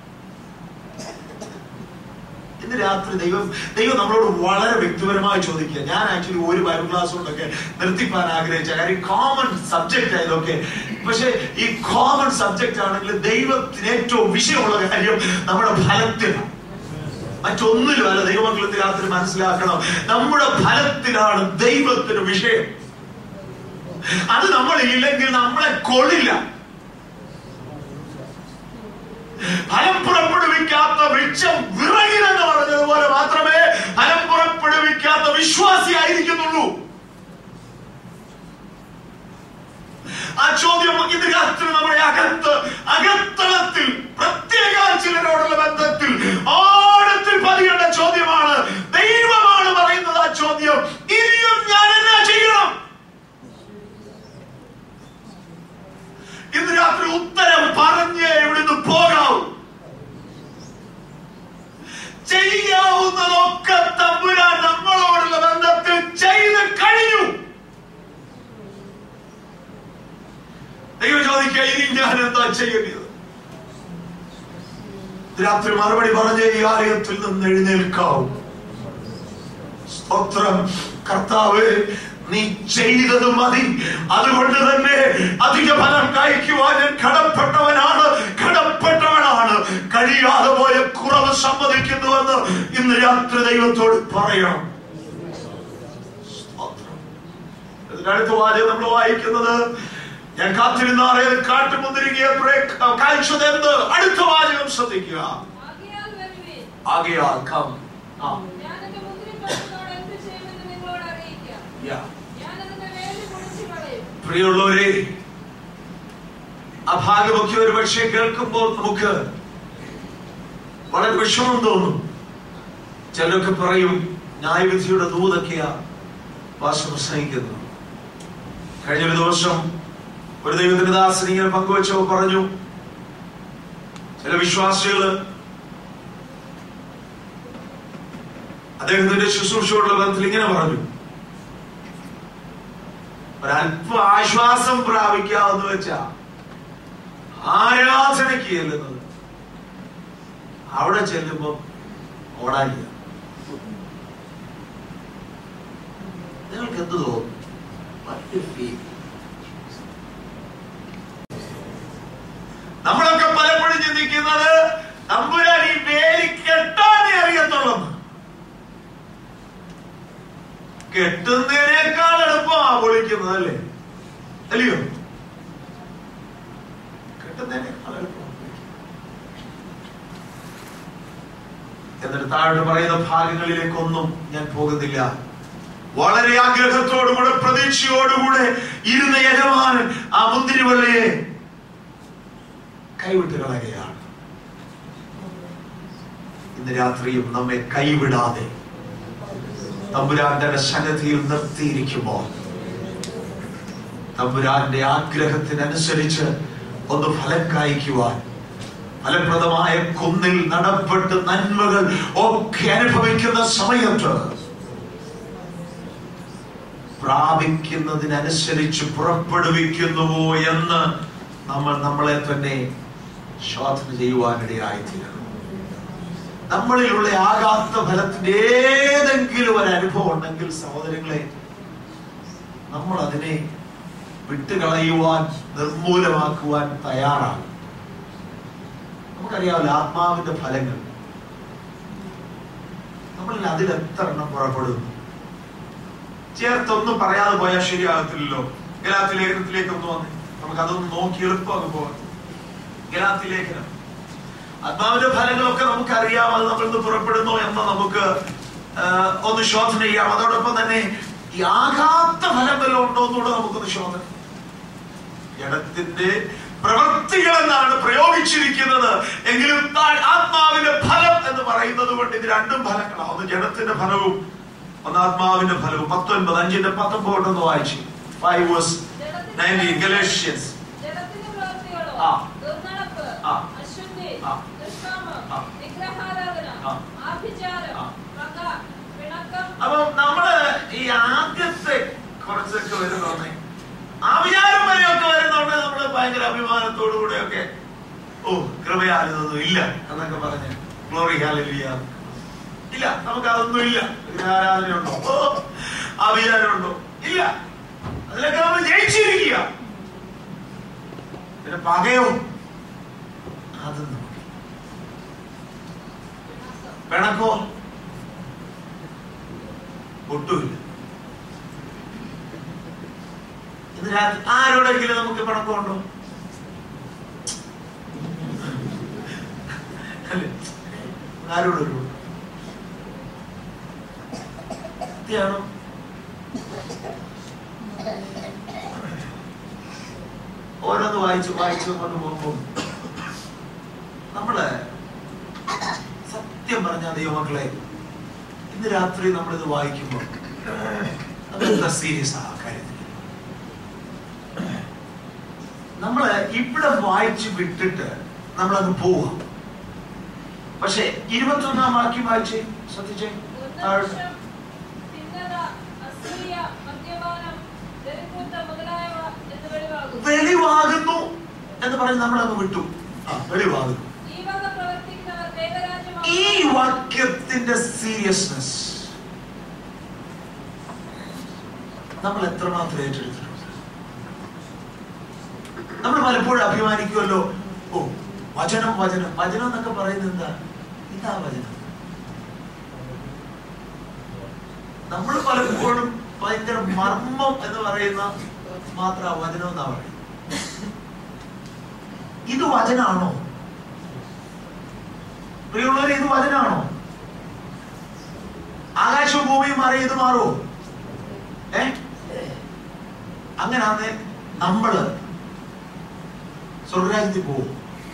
Speaker 1: ഇന്ന് രാത്രി ദൈവം നമ്മളോട് വളരെ വ്യക്തിപരമായി ചോദിക്കുക. ഞാൻ ആക്ച്വലി ഒരു ബൈബിൾ ക്ലാസ് കൊണ്ടൊക്കെ നിർത്തിപ്പാൻ ആഗ്രഹിച്ച കാര്യം കോമൺ സബ്ജക്റ്റ് ആയതൊക്കെ. പക്ഷെ ഈ കോമൺ സബ്ജക്റ്റ് ആണെങ്കിൽ ദൈവത്തിന് ഏറ്റവും വിഷയമുള്ള കാര്യം നമ്മുടെ ഫലത്തിലാണ്, മറ്റൊന്നിലും അല്ല. ദൈവമക്കളത്തിൽ രാത്രി മനസ്സിലാക്കണം, നമ്മുടെ ഫലത്തിലാണ് ദൈവത്തിന് വിഷയം. അത് നമ്മളില്ലെങ്കിൽ നമ്മളെ കൊള്ളില്ല. ഫലം പുറപ്പെടുവിക്കാത്ത വൃക്ഷം വിറകിലെന്ന് പറഞ്ഞതുപോലെ മാത്രമേ ഫലം പുറപ്പെടുവിക്കാത്ത വിശ്വാസിയായിരിക്കുന്നുള്ളൂ. ആ ചോദ്യം ഇന്ന് രാത്രി നമ്മുടെ അകത്ത് ഹൃദയത്തിൽ ആഴത്തിൽ പതിയേണ്ട ചോദ്യമാണ്. ദൈവമാണ് പറയുന്നത് ആ ചോദ്യം. ഇനിയും ഞാൻ എന്നാ ചെയ്യണം? ഇന്ന് രാത്രി ഉത്തരം പറഞ്ഞ് ഇവിടുന്ന് പോകാവൂ. ചെയ്യാവുന്നതൊക്കെ തമ്പുരാൻ നമ്മളോടുള്ള ബന്ധത്തിൽ ചെയ്ത് കഴിഞ്ഞു. ദൈവം ചോദിക്കുക, ഇനി ഞാൻ എന്താ ചെയ്യേണ്ടത്? രാത്രി മറുപടി പറഞ്ഞ് ഈ ആലയത്തിൽ നിന്ന് എഴുന്നേൽക്കാവും. സ്തോത്രം. കർത്താവേ, നീ ചെയ്തത് മതി. അതുകൊണ്ട് തന്നെ അധിക ഫലം കായ്ക്കുവാൻ ഞാൻ കടപ്പെട്ടവനാണ്. കഴിയാതെ പോയ കുറവ് സമ്മതിക്കുന്നുവെന്ന് ഇന്ന് രാത്രി ദൈവത്തോട് പറയണം. അടുത്ത വാചകം നമ്മൾ വായിക്കുന്നത്, ഞാൻ കാത്തിരുന്ന കാട്ടുമുന്തിരിങ്ങയെ കാഴ്ചതെന്ത്? അടുത്ത വാചകം ശ്രദ്ധിക്കുക. ആകയാൽ കം. പ്രിയമുള്ളവരെ, ആ ഭാഗമൊക്കെ ഒരു പക്ഷേ കേൾക്കുമ്പോൾ നമുക്ക് വളരെ വിഷമം തോന്നും. ചിലരൊക്കെ പറയും ന്യായവിധിയുടെ ദൂതൊക്കെയാ ഭാഷ പ്രസംഗിക്കുന്നത്. കഴിഞ്ഞ ഒരു ദിവസം ഒരു ദൈവത്തിന്റെ ദാസൻ ഇങ്ങനെ പങ്കുവെച്ചോ പറഞ്ഞു, ചില വിശ്വാസികള് അദ്ദേഹത്തിന്റെ ശുശ്രൂഷയോടുള്ള ബന്ധത്തിൽ ഇങ്ങനെ പറഞ്ഞു, ഒരല്പ ആശ്വാസം പ്രാപിക്കാമെന്ന് വെച്ചാ ആരാധനയ്ക്ക് ചെല്ലുന്നത്, അവിടെ ചെല്ലുമ്പോ ഓടാനില്ല. നിങ്ങൾക്ക് എന്ത് തോന്നും? നമ്മളൊക്കെ പലപ്പോഴും ചിന്തിക്കുന്നത് തമ്പുരാൻ ഈ വേലി കെട്ടാനേ അറിയത്തുള്ളൂ. കെട്ടുന്നതിനേക്കാൾ എളുപ്പമാ പൊളിക്കുന്നത്, അല്ലേ? അല്ലയോ? കെട്ടുന്നതിനേക്കാൾ എളുപ്പം. എന്നിട്ട് താഴോട്ട് പറയുന്ന ഭാഗങ്ങളിലേക്കൊന്നും ഞാൻ പോകുന്നില്ല. വളരെ ആഗ്രഹത്തോടുകൂടെ പ്രതീക്ഷയോടുകൂടെ ഇരുന്ന യജമാനൻ ആ മുന്തിരിവള്ളിയെ കൈവിട്ട് കളയുകയാണ്. ഇന്ന് രാത്രിയും നമ്മെ കൈവിടാതെ തമ്പുരാന്റെ സന്നിധിയിൽ നിർത്തിയിരിക്കുമ്പോൾ തമ്പുരാന്റെ ആഗ്രഹത്തിനനുസരിച്ച് ഒന്ന് ഫലം കായ്ക്കുവാൻ, ഫലപ്രദമായ കുന്നിൽ നടപ്പെട്ട് നന്മകൾ ഒക്കെ അനുഭവിക്കുന്ന സമയത്ത് പ്രാപിക്കുന്നതിനനുസരിച്ച് പുറപ്പെടുവിക്കുന്നുവോ എന്ന് നമ്മൾ നമ്മളെ തന്നെ ശോധന ചെയ്യുവാനിടയായിത്തീരണം. നമ്മളിലുള്ള ആകാത്ത ഫലത്തിന്റെ ഏതെങ്കിലും ഒരു അനുഭവം ഉണ്ടെങ്കിൽ സഹോദരങ്ങളെ, നമ്മൾ അതിനെ വിട്ടുകളയുവാൻ, നിർമൂലമാക്കുവാൻ തയ്യാറാണ്. നമുക്കറിയാമല്ലോ ആത്മാവിന്റെ ഫലങ്ങൾ. നമ്മളിൽ അതിലെത്ര എണ്ണം പുറപ്പെടുന്നു? ചേർത്തൊന്നും പറയാതെ പോയാൽ ശരിയാകത്തില്ലല്ലോ. ഗലാത്യ ലേഖനത്തിലേക്കൊന്ന് വന്നേ, നമുക്ക് അതൊന്ന് നോക്കി എളുപ്പമാകും പോകാം. ഗലാത്യ ലേഖനം, ആത്മാവിന്റെ ഫലങ്ങളൊക്കെ നമുക്കറിയാം. അത് നമ്മൾ ഇന്ന് പുറപ്പെടുന്നു എന്ന് നമുക്ക് ഒന്ന് ശോധന ചെയ്യാം. അതോടൊപ്പം തന്നെ ഈ ആകാത്ത ഫലം വല്ലതും ഉണ്ടോ എന്നുകൂടെ നമുക്കൊന്ന് ശോധന. ജഡത്തിന്റെ പ്രവൃത്തികൾ എന്നാണ് പ്രയോഗിച്ചിരിക്കുന്നത്. എങ്കിലും ആത്മാവിന്റെ ഫലം എന്ന് പറയുന്നത് കൊണ്ട് ഇത് രണ്ടും ഫലങ്ങളാണ്. ഒന്ന് ജഡത്തിന്റെ ഫലവും ഒന്ന് ആത്മാവിന്റെ ഫലവും. 19:5-19 ഒന്ന് വായിച്ചു. 5:19 ഗലേഷ്യൻസ്. അപ്പം നമ്മള് ഈ ആദ്യത്തെ കുറച്ചൊക്കെ വരുന്നോന്നേ, ആഭിചാരം വരെയൊക്കെ വരുന്നോണ്ട് നമ്മള് ഭയങ്കര അഭിമാനത്തോടു കൂടെയൊക്കെ കൃപയാൽ ഇതൊന്നും ഇല്ല എന്നൊക്കെ പറഞ്ഞ് ഗ്ലോറി ഹല്ലേലൂയ ഇല്ല, നമുക്ക് അതൊന്നും ഇല്ല. ആരാധനയുണ്ടോ? ആഭിചാരമുണ്ടോ? ഇല്ല. അതിലൊക്കെ നമ്മൾ ജയിച്ചിരിക്കുക. പിന്നെ പകയോ? അത് പിണക്കോ? ഒട്ടുമില്ല. ഇന്ന് രാത്രി ആരോടെങ്കിലും നമുക്ക് പിണക്കമുണ്ടോ? അല്ലേ? ആരോടൊരു ാണോ? ഓരോന്ന് വായിച്ചു കൊണ്ട് പോകുമ്പോൾ നമ്മള് പറഞ്ഞ ദൈവമക്കളെ, ഇന്ന് രാത്രി നമ്മളിത് വായിക്കുമ്പോൾ നമ്മളെന്താ സീരിയസ് ആ കാര്യത്തിൽ? നമ്മള് ഇവിടെ വായിച്ചു വിട്ടിട്ട് നമ്മളങ്ങ് പോവാം. പക്ഷെ 21-ാം വാക്യം വായിച്ചേ, ശ്രദ്ധിച്ചേ. വെളിവാകുന്നു എന്ന് പറഞ്ഞ് നമ്മളങ്ങ് വിട്ടു. വെളിവാകുന്നു. ഈ വാക്യത്തിന്റെ സീരിയസ്നെസ് നമ്മൾ എത്രമാത്രം ഏറ്റെടുത്തിട്ടുണ്ട്? നമ്മൾ പലപ്പോഴും അഭിമാനിക്കുമല്ലോ, ഓ വചനം വചനം വചനം എന്നൊക്കെ പറയുന്നത് എന്താ? ഇതാ വചനം. നമ്മൾ പലപ്പോഴും ഭയങ്കര മർമ്മം എന്ന് പറയുന്ന മാത്ര വചനം എന്നാ പറയുന്നത്. ഇത് വചനാണോ പ്രിയമുള്ളവരെ? ഇത് വചനാണോ? ആകാശവും ഭൂമിയും മാറി ഇത് മാറോ? അങ്ങനാന്നെ നമ്മള് സ്വർഗ്ഗരാജ്യത്തിൽ പോകും.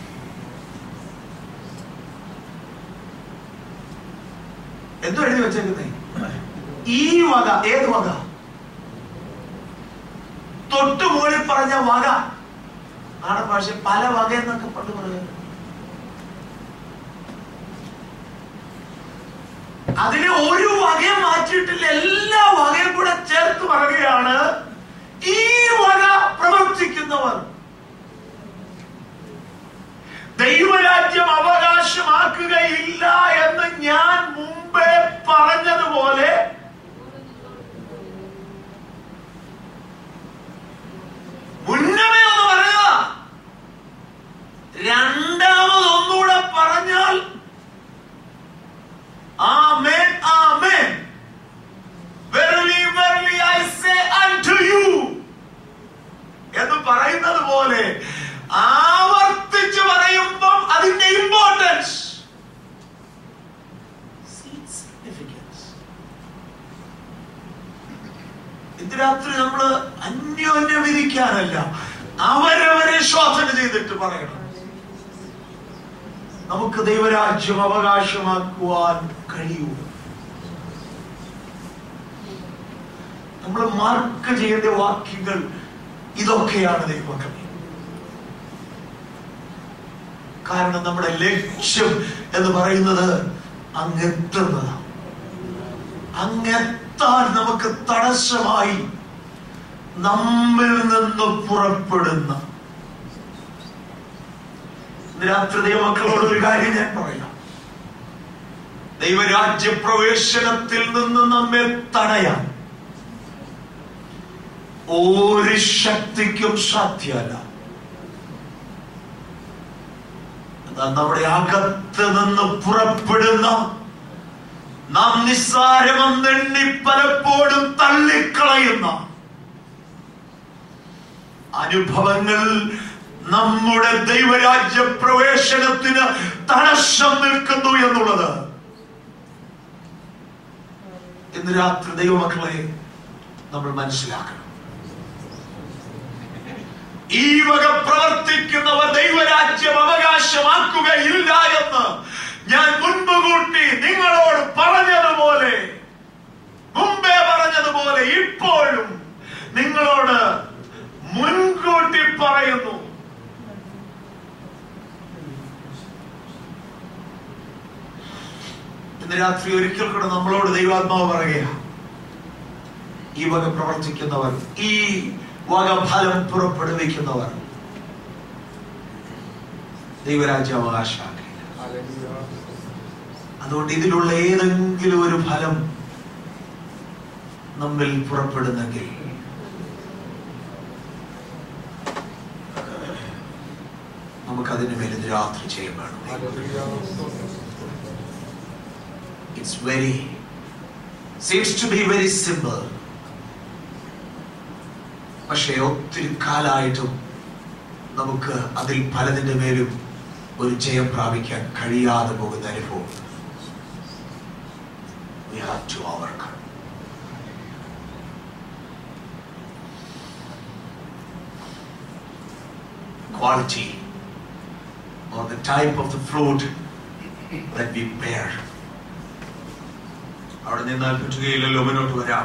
Speaker 1: എന്തോ എഴുതി വെച്ചേക്കുന്നേ? ഈ വക. ഏത് വക? തൊട്ടു മുകളിൽ പറഞ്ഞ വക. നാടൻ ഭാഷ പല വക എന്നൊക്കെ പണ്ട് പറയുന്നത്. അതിനെ ഒരു വകയെ മാറ്റിയിട്ടില്ല, എല്ലാ വകയും കൂടെ ചേർത്ത് പറയുകയാണ്. ഈ വക പ്രവർത്തിക്കുന്നവർ ദൈവരാജ്യം അവകാശമാക്കുകയില്ല എന്ന് ഞാൻ മുമ്പേ പറഞ്ഞതുപോലെ മുന്നമേ ഒന്ന് പറയുക. രണ്ടാമതൊന്നുകൂടെ പറഞ്ഞാൽ ആമേൻ ആമേൻ, verily verily I say unto you എന്ന് പറയുന്നത് പോലെ ആവർത്തിച്ച് പറയുമ്പം അതിന്റെ ഇമ്പോർട്ടൻസ്, ഇന്ന് രാത്രി നമ്മള് അന്യോന്യം വിധിക്കാനല്ല, അവരവരെ ശോധന ചെയ്തിട്ട് പറയണം. നമുക്ക് ദൈവരാജ്യം അവകാശമാക്കുവാൻ കഴിയൂ. നമ്മൾ മാർക്ക് ചെയ്യേണ്ട വാക്യങ്ങൾ ഇതൊക്കെയാണ് ദൈവമക്കളെ. കാരണം നമ്മുടെ ലക്ഷ്യം എന്ന് പറയുന്നത് അങ്ങെത്തുന്നതാണ്. അങ്ങെത്താൻ നമുക്ക് തടസ്സമായി നമ്മിൽ നിന്ന് പുറപ്പെടുന്ന രാത്രി ദൈവമക്കളോട് ഒരു കാര്യം ഞാൻ പറയാം. ദൈവരാജ്യ പ്രവേശനത്തിൽ നിന്ന് നമ്മെ തടയാൻ ഒരു ശക്തിക്കും സാധ്യമല്ല. നമ്മുടെ അകത്ത് നിന്ന് പുറപ്പെടുന്ന, നാം നിസ്സാരമെന്നെണ്ണി പലപ്പോഴും തള്ളിക്കളയുന്ന അനുഭവങ്ങൾ നമ്മുടെ ദൈവരാജ്യ പ്രവേശനത്തിന് തടസ്സം നിൽക്കുന്നു എന്നുള്ളത് ഇന്ന് രാത്രി ദൈവമക്കളെ നമ്മൾ മനസ്സിലാക്കണം. ഈ വക പ്രവർത്തിക്കുന്നവർ ദൈവരാജ്യം അവകാശമാക്കുകയില്ല എന്ന് ഞാൻ മുൻപ് കൂട്ടി നിങ്ങളോട് പറഞ്ഞതുപോലെ, മുമ്പേ പറഞ്ഞതുപോലെ ഇപ്പോഴും നിങ്ങളോട് മുൻകൂട്ടി പറയുന്നു. ഇന്ന് രാത്രി ഒരിക്കൽ കൂടെ നമ്മളോട് ദൈവാത്മാവ് പറയുക, ഈ വക പ്രവർത്തിക്കുന്നവർ, ഈ വക ഫലം പുറപ്പെടുവിക്കുന്നവർ ദൈവരാജ്യം അവകാശമാക്കില്ല. അതുകൊണ്ട് ഇതിലുള്ള ഏതെങ്കിലും ഒരു ഫലം നമ്മിൽ പുറപ്പെടുന്നെങ്കിൽ നമുക്കതിന് മേൽ രാത്രി ചെയ്യാൻ വേണം. It's seems to be very simple. പക്ഷേ ഒത്തിരി കാലമായിട്ടും നമുക്ക് അതിൽ പലതിന്റെ മേലും ഒരു ജയം പ്രാപിക്കാൻ കഴിയാതെ പോകുന്ന അനുഭവം. We have to overcome. Quality or the type of the fruit that we bear അവിടെ നിന്നാൽ പറ്റുകയില്ലല്ലോ, മുന്നോട്ട് വരാം.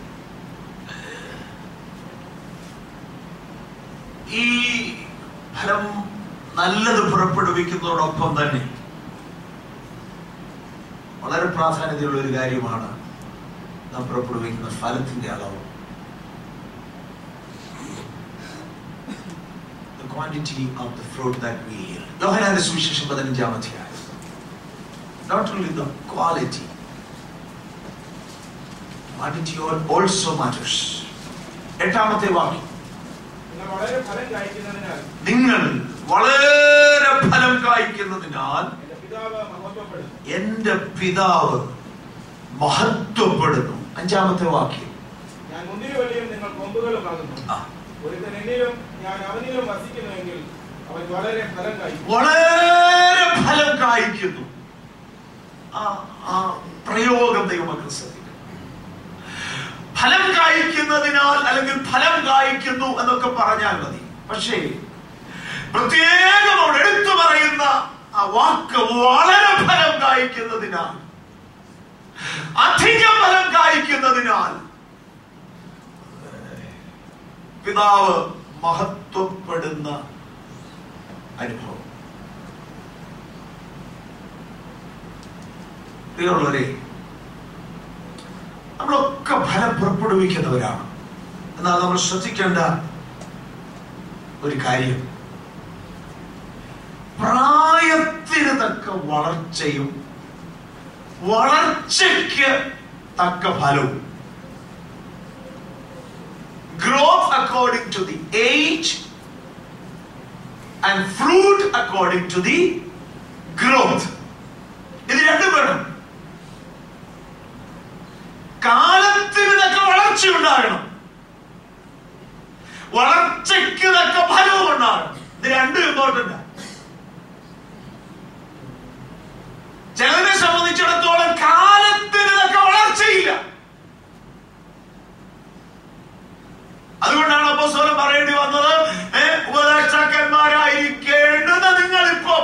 Speaker 1: ഈ ഫലം നല്ലത് പുറപ്പെടുവിക്കുന്നതോടൊപ്പം തന്നെ വളരെ പ്രാധാന്യതയുള്ള ഒരു കാര്യമാണ് നാം പുറപ്പെടുവിക്കുന്ന ഫലത്തിന്റെ അളവ്. The quantity of the fruit that we yield. യോഹന്നാന്റെ സുവിശേഷം 15-ാം അധ്യായം. Not only the quality, quantity also matters. 8-ാമത്തെ വാക്യം. നിങ്ങൾ വളരെ ഫലം കായ്ക്കുന്നതിനാൽ എന്റെ പിതാവ് മഹത്വപ്പെടുന്നു. 5-ാമത്തെ വാക്യം.
Speaker 2: ഞാൻ മുന്തിരിവള്ളിയും നിങ്ങൾ കൊമ്പുകളുമാകുന്നു. ഒരുത്തൻ എന്നിലും ഞാൻ അവനിലും വസിക്കുന്നുവെങ്കിൽ അവൻ വളരെ ഫലം കായ്ക്കും.
Speaker 1: വളരെ ഫലം കായ്ക്കുന്നു. ആ പ്രയോഗം ദൈവമക്കൾ ശ്രദ്ധിക്കും. ഫലം കായ്ക്കുന്നതിനാൽ അല്ലെങ്കിൽ ഫലം കായ്ക്കുന്നു എന്നൊക്കെ പറഞ്ഞാൽ മതി. പക്ഷേ പ്രത്യേകം അവിടെ എടുത്തു പറയുന്ന ആ വാക്ക് വളരെ ഫലം കായ്ക്കുന്നതിനാൽ, അധികം ഫലം കായ്ക്കുന്നതിനാൽ പിതാവ് മഹത്വപ്പെടുന്ന അനുഭവം. പ്രിയമുള്ളവരെ, നമ്മളൊക്കെ ഫലം പുറപ്പെടുവിക്കുന്നവരാണ്. എന്നാൽ നമ്മൾ ശ്രദ്ധിക്കേണ്ട ഒരു കാര്യം, പ്രായത്തിന് തക്ക വളർച്ചയും വളർച്ചയ്ക്ക് തക്ക ഫലവും. Growth according to the age and fruit according to the growth. ഇത് രണ്ടും വേണം. കാലത്തിന് തക്ക വളർച്ച ഉണ്ടാകണം, വളർച്ചയ്ക്ക് തക്ക ഫലവും ഉണ്ടാകണം. ഇത് രണ്ടും ഇമ്പോർട്ടന്റ്. ചിലരെ സംബന്ധിച്ചിടത്തോളം കാലത്തിന് തക്ക വളർച്ചയില്ല. അതുകൊണ്ടാണ് അപ്പോസ്തലൻ പറയേണ്ടി വന്നത്, ഉപദേഷ്ടാക്കന്മാരായിരിക്കേണ്ടുന്ന നിങ്ങളിപ്പം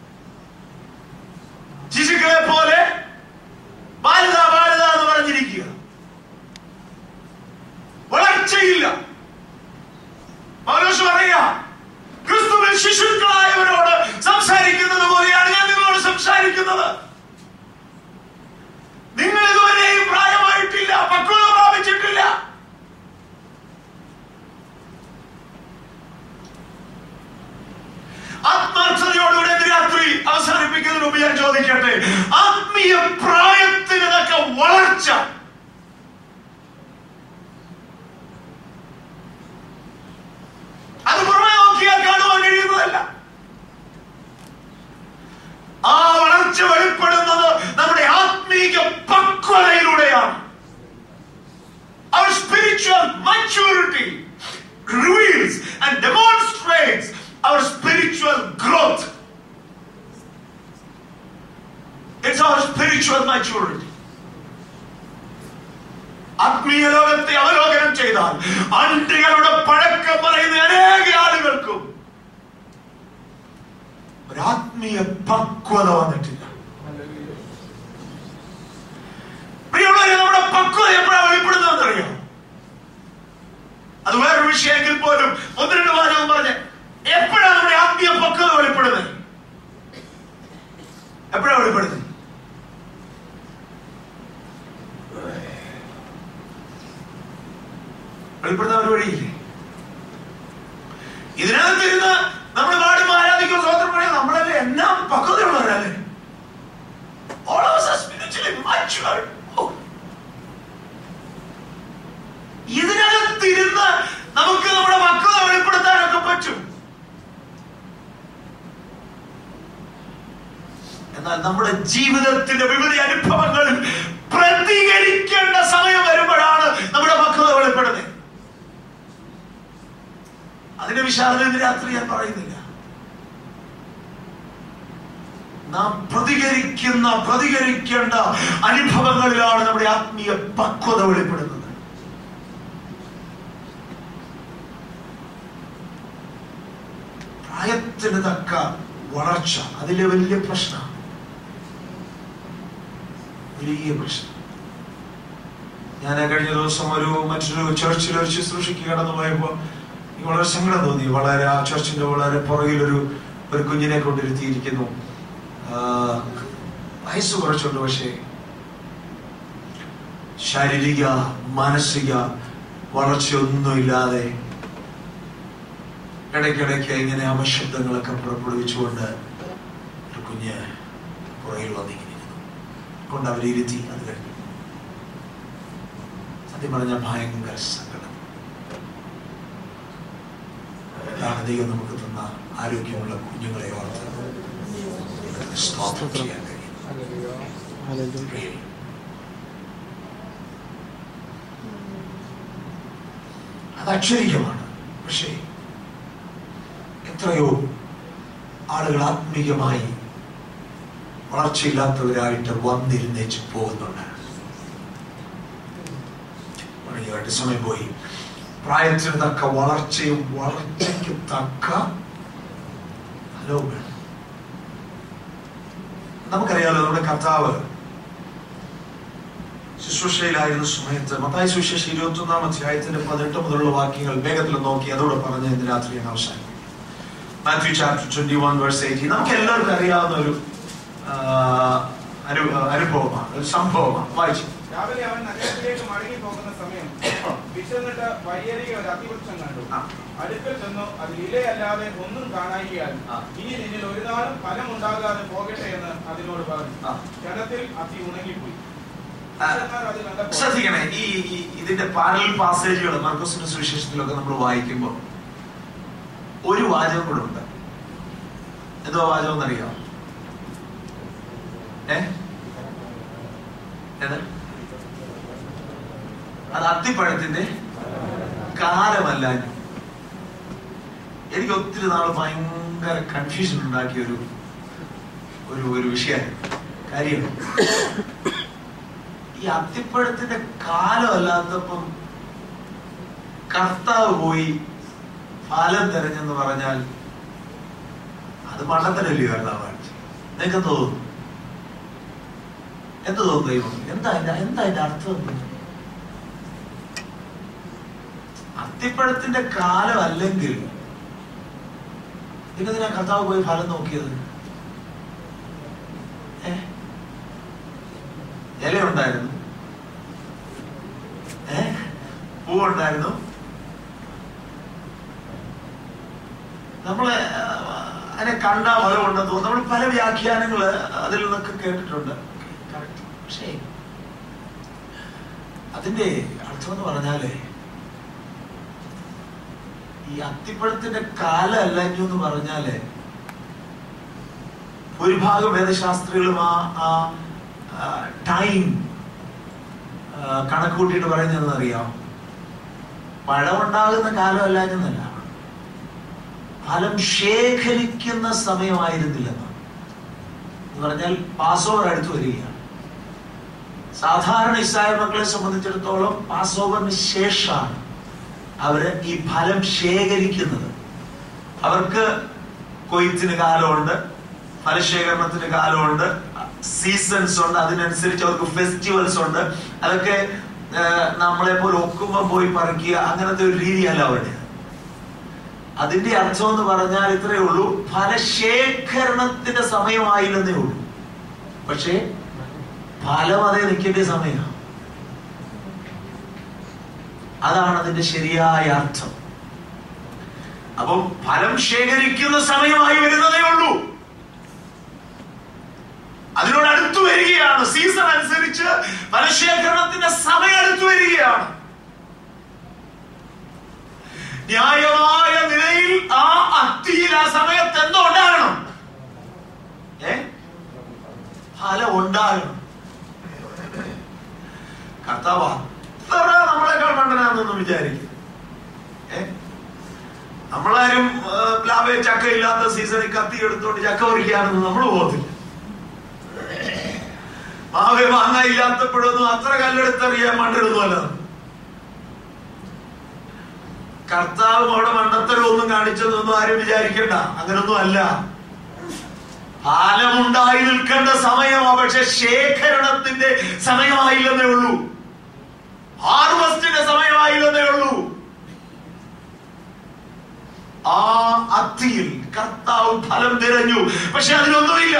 Speaker 1: ശിശുക്കളെ പോലെ ബാലിത ബാലിത എന്ന് പറഞ്ഞിരിക്കുക. വളർച്ചയില്ല. പൗലോസ് പറയാ, ക്രിസ്തുവിൽ ശിശുക്കളായവരോട് സംസാരിക്കുന്നത് പോലെയാണ് ഞാൻ നിങ്ങളോട് സംസാരിക്കുന്നത്. നിങ്ങൾ ഇതുവരെയും പ്രായമായിട്ടില്ല, പക്വത പ്രാപിച്ചിട്ടില്ല. ആത്മാർത്ഥതയോടുകൂടെ രാത്രി അവസാനിപ്പിക്കുന്നതിന് മുമ്പ് ഞാൻ ചോദിക്കട്ടെ, ആത്മീയ പ്രായത്തിന് തക്ക വളർച്ച അത് പുറമെ നോക്കിയാൽ കാണുവാൻ കഴിയുന്നതല്ല. ആ വളർച്ച വെളിപ്പെടുന്നത് നമ്മുടെ ആത്മീക പക്വതയിലൂടെയാണ്. Our spiritual maturity reveals and demonstrates our spiritual growth. It's our spiritual maturity. ആത്മീയ ലോകത്തെ അവലോകനം ചെയ്താൽ ആണ്ടുകളുടെ പഴക്കം പറയുന്ന അനേക ആളുകൾക്കും ഒരാത്മീയ പക്വത വന്നിട്ടില്ല. പ്രിയമുള്ളവരെ, നമ്മുടെ പക്വത എപ്പോഴാണ് വെളിപ്പെടുന്നതെന്ന് അറിയാം. അത് വേറൊരു വിഷയമെങ്കിൽ പോലും 1-2 വാചകം പറഞ്ഞ് എപ്പോഴാണ് നമ്മുടെ ആത്മീയ പക്വത വെളിപ്പെടുന്നത്? എപ്പോഴാണ് വെളിപ്പെടുന്നത്? വെളിപ്പെടുന്ന ഒരു വഴിയില്ലേ? ഇതിനകത്ത് ഇരുന്ന് നമ്മൾ പാടുമ്പോൾ ആരാധിക്കുന്ന സ്വതന്ത്രം പറയാം, നമ്മളല്ലേ എന്നാ പക്വതയുള്ളവരല്ലേ? All of us are spiritually matured. ഇതിനകത്തിരുന്ന് നമുക്ക് നമ്മുടെ പക്വത വെളിപ്പെടുത്താനൊക്കെ പറ്റും. എന്നാൽ നമ്മുടെ ജീവിതത്തിന്റെ വിവിധ അനുഭവങ്ങളിൽ പ്രതികരിക്കേണ്ട സമയം വരുമ്പോഴാണ് നമ്മുടെ പക്വത വെളിപ്പെടുന്നത്. അതിന്റെ വിശാലത ഇന്ന് രാത്രി ഞാൻ പറയുന്നില്ല. നാം പ്രതികരിക്കേണ്ട അനുഭവങ്ങളിലാണ് നമ്മുടെ ആത്മീയ പക്വത വെളിപ്പെടുന്നത്. പ്രായത്തിന് തക്ക വളർച്ച, അതിലെ വലിയ പ്രശ്നം. ഞാൻ കഴിഞ്ഞ ദിവസം മറ്റൊരു ചർച്ചിൽ ഒരു ശുശ്രൂഷയ്ക്ക് കടന്നു പോയപ്പോൾ വളരെ സങ്കടം തോന്നി. വളരെ ആ ചർച്ചിന്റെ വളരെ പുറകിലൊരു കുഞ്ഞിനെ കൊണ്ടിരുത്തിയിരിക്കുന്നു. വയസ്സ് കുറച്ചുണ്ട്, പക്ഷേ ശാരീരിക മാനസിക വളർച്ചയൊന്നുമില്ലാതെ ഇടയ്ക്കിടയ്ക്ക് ഇങ്ങനെ അപശബ്ദങ്ങളൊക്കെ പുറപ്പെടുവിച്ചുകൊണ്ട് ഒരു കുഞ്ഞ് പുറകിൽ വന്നിരിക്കുന്നു. കൊണ്ട് അവരിരുത്തി. അത് കഴിഞ്ഞു സത്യം പറഞ്ഞ ഭയങ്കര സങ്കടം. അതാണ് ദൈവം നമുക്ക് തന്ന ആരോഗ്യമുള്ള കുഞ്ഞുങ്ങളെ ഓർത്ത് സ്തോത്രം ചെയ്യാൻ കഴിയും. അത് അക്ഷരീയമാണ്. പക്ഷേ എത്രയോ ആളുകൾ ആത്മീയമായി വളർച്ചയില്ലാത്തവരായിട്ട് വന്നിരുന്നേച്ച് പോകുന്നുണ്ട്. സമയം പോയി. പ്രായത്തിന് തക്ക വളർച്ചയും വളർച്ചയ്ക്ക് തക്ക നമുക്കറിയാലോ, നമ്മുടെ കർത്താവ് ശുശ്രൂഷയിലായിരുന്ന സമയത്ത് മത്തായി സുവിശേഷം 21-ാം അധ്യായത്തിന്റെ 18 മുതലുള്ള വാക്യങ്ങൾ വേഗത്തിൽ നോക്കി അതോടെ പറഞ്ഞ് ഇന്ന് രാത്രി ഞാൻ അവസാനിക്കും. Matthew chapter 21:18. നമുക്ക് എല്ലാവർക്കും അറിയാവുന്ന ഒരു അനുഭവമാണ്, ഒരു സംഭവമാണ്. വായിച്ചു.
Speaker 2: രാവിലെ അവൻ നഗരത്തിലേക്ക് മടങ്ങി പോകുന്ന സമയം വിശന്നിട്ട് വഴിയരികെ ഒരു അതിവൃക്ഷം കണ്ടു. അടുക്കൽ ചെന്നു അതിൽ ഇലയല്ലാതെ ഒന്നും കാണായികയാൽ ഇനി നിന്നിൽ ഒരു നാളും ഫലം ഉണ്ടാകാതെ പോകട്ടെ എന്ന് അതിനോട് പറഞ്ഞു. ജനത്തിൽ അതി ഉണങ്ങിപ്പോയി.
Speaker 1: ശ്രദ്ധിക്കണേ, ഇതിന്റെ പാരലൽ പാസേജുകൾ മർക്കോസിന്റെ സുവിശേഷത്തിലൊക്കെ നമ്മൾ വായിക്കുമ്പോൾ ഒരു വാചകം കൂടെ ഉണ്ട്. എന്തോ വാചകം എന്നറിയാം? അത് അത്തിപ്പഴത്തിന്റെ കാലമല്ല. എനിക്ക് ഒത്തിരി നാൾ ഭയങ്കര കൺഫ്യൂഷൻ ഉണ്ടാക്കിയ ഒരു വിഷയം കാര്യം. ഈ അത്തിപ്പഴത്തിന്റെ കാലമല്ലാത്തപ്പം കർത്താവ് പോയി ഫലം തെരഞ്ഞെന്ന് പറഞ്ഞാൽ അത് മണ്ടത്തരല്ലേ കർത്താവ്? നിങ്ങൾക്ക് തോന്നുന്നു? എന്ത് തോന്നുന്നു ദൈവം? എന്താ അതിന്റെ അർത്ഥം? അത്തിപ്പഴത്തിന്റെ കാലം അല്ലെങ്കിൽ പിന്നെ കർത്താവ് പോയി ഫലം നോക്കിയത്? ഇല ഉണ്ടായിരുന്നു, പൂവുണ്ടായിരുന്നു. നമ്മള് അതിനെ കണ്ടാ ഫലം ഉണ്ടെന്ന് തോന്നുന്നു. നമ്മൾ പല വ്യാഖ്യാനങ്ങള് അതിൽ നിന്നൊക്കെ കേട്ടിട്ടുണ്ട്. പക്ഷേ അതിന്റെ അർത്ഥം എന്ന് പറഞ്ഞാലേ, ഈ അത്തിപ്പഴത്തിന്റെ കാലമല്ല എന്ന് പറഞ്ഞാല് ഭൂരിഭാഗം വേദശാസ്ത്രികളും ആ ടൈം കണക്ക് കൂട്ടിയിട്ട് പറയുന്നതെന്ന് അറിയാം. പഴമുണ്ടാകുന്ന കാലമല്ല എന്നല്ല, ഫലം ശേഖരിക്കുന്ന സമയമായിരുന്നില്ലെന്ന്. എന്ന് പറഞ്ഞാൽ പാസ് ഓവർ അടുത്ത് വരികയാണ്. സാധാരണ ഇസ്രായേൽ മക്കളെ സംബന്ധിച്ചിടത്തോളം പാസ് ഓവറിന് ശേഷമാണ് അവര് ഈ ഫലം ശേഖരിക്കുന്നത്. അവർക്ക് കൊയ്ത്തിന് കാലമുണ്ട്, ഫലശേഖരണത്തിന് കാലമുണ്ട്, സീസൺസ് ഉണ്ട്, അതിനനുസരിച്ച് അവർക്ക് ഫെസ്റ്റിവൽസ് ഉണ്ട്. അതൊക്കെ നമ്മളെ പോലെ ഒക്കുമ്പോ പോയി പറിക്കുക, അങ്ങനത്തെ ഒരു രീതിയല്ല അവരുടെ. അതിന്റെ അർത്ഥം എന്ന് പറഞ്ഞാൽ ഇത്രയേ ഉള്ളൂ, ഫലശേഖരണത്തിന്റെ സമയമായില്ലെന്നേ ഉള്ളൂ. പക്ഷേ ഫലം അതേ നിൽക്കേണ്ട സമയമാണ്. അതാണ് അതിന്റെ ശരിയായ അർത്ഥം. അപ്പം ഫലം ശേഖരിക്കുന്ന സമയമായി വരുന്നതേ ഉള്ളൂ. അതിനോട് അടുത്തു വരികയാണ്. സീസൺ അനുസരിച്ച് ഫലശേഖരണത്തിന്റെ സമയം അടുത്തു വരികയാണ്. ന്യായമായ നിലയിൽ ആ അത്തിയിൽ ആ സമയത്ത് എന്തോ ഉണ്ടാകണം, ഫലം ഉണ്ടാകണം. കർത്താവ് നമ്മളെക്കാൾ മണ്ടനാണെന്നൊന്നും വിചാരിക്കും. നമ്മളാരും പ്ലാവേ ചക്ക ഇല്ലാത്ത സീസണിൽ കത്തി എടുത്തോണ്ട് ചക്ക പറിക്കാണെന്ന് നമ്മൾ പോകത്തില്ല. മാവേ മാങ്ങ ഇല്ലാത്തപ്പോഴൊന്നും അത്ര കല്ലെടുത്തറിയാൻ മണ്ടൊന്നുമല്ല. കർത്താവ് അവിടെ മണ്ടത്തരം ഒന്നും കാണിച്ചതൊന്നും ആരും വിചാരിക്കണ്ട, അങ്ങനൊന്നും അല്ല. ഫലമുണ്ടായി നിൽക്കേണ്ട സമയമാ, പക്ഷെ ശേഖരണത്തിന്റെ സമയമായില്ലെന്നേ ഉള്ളൂ. ഹാർവസ്റ്റിന്റെ സമയമായില്ലെന്നേ ഉള്ളൂ. ആ അത്തിയിൽ കർത്താവ് ഫലം തിരഞ്ഞു, പക്ഷെ അതിനൊന്നുമില്ല.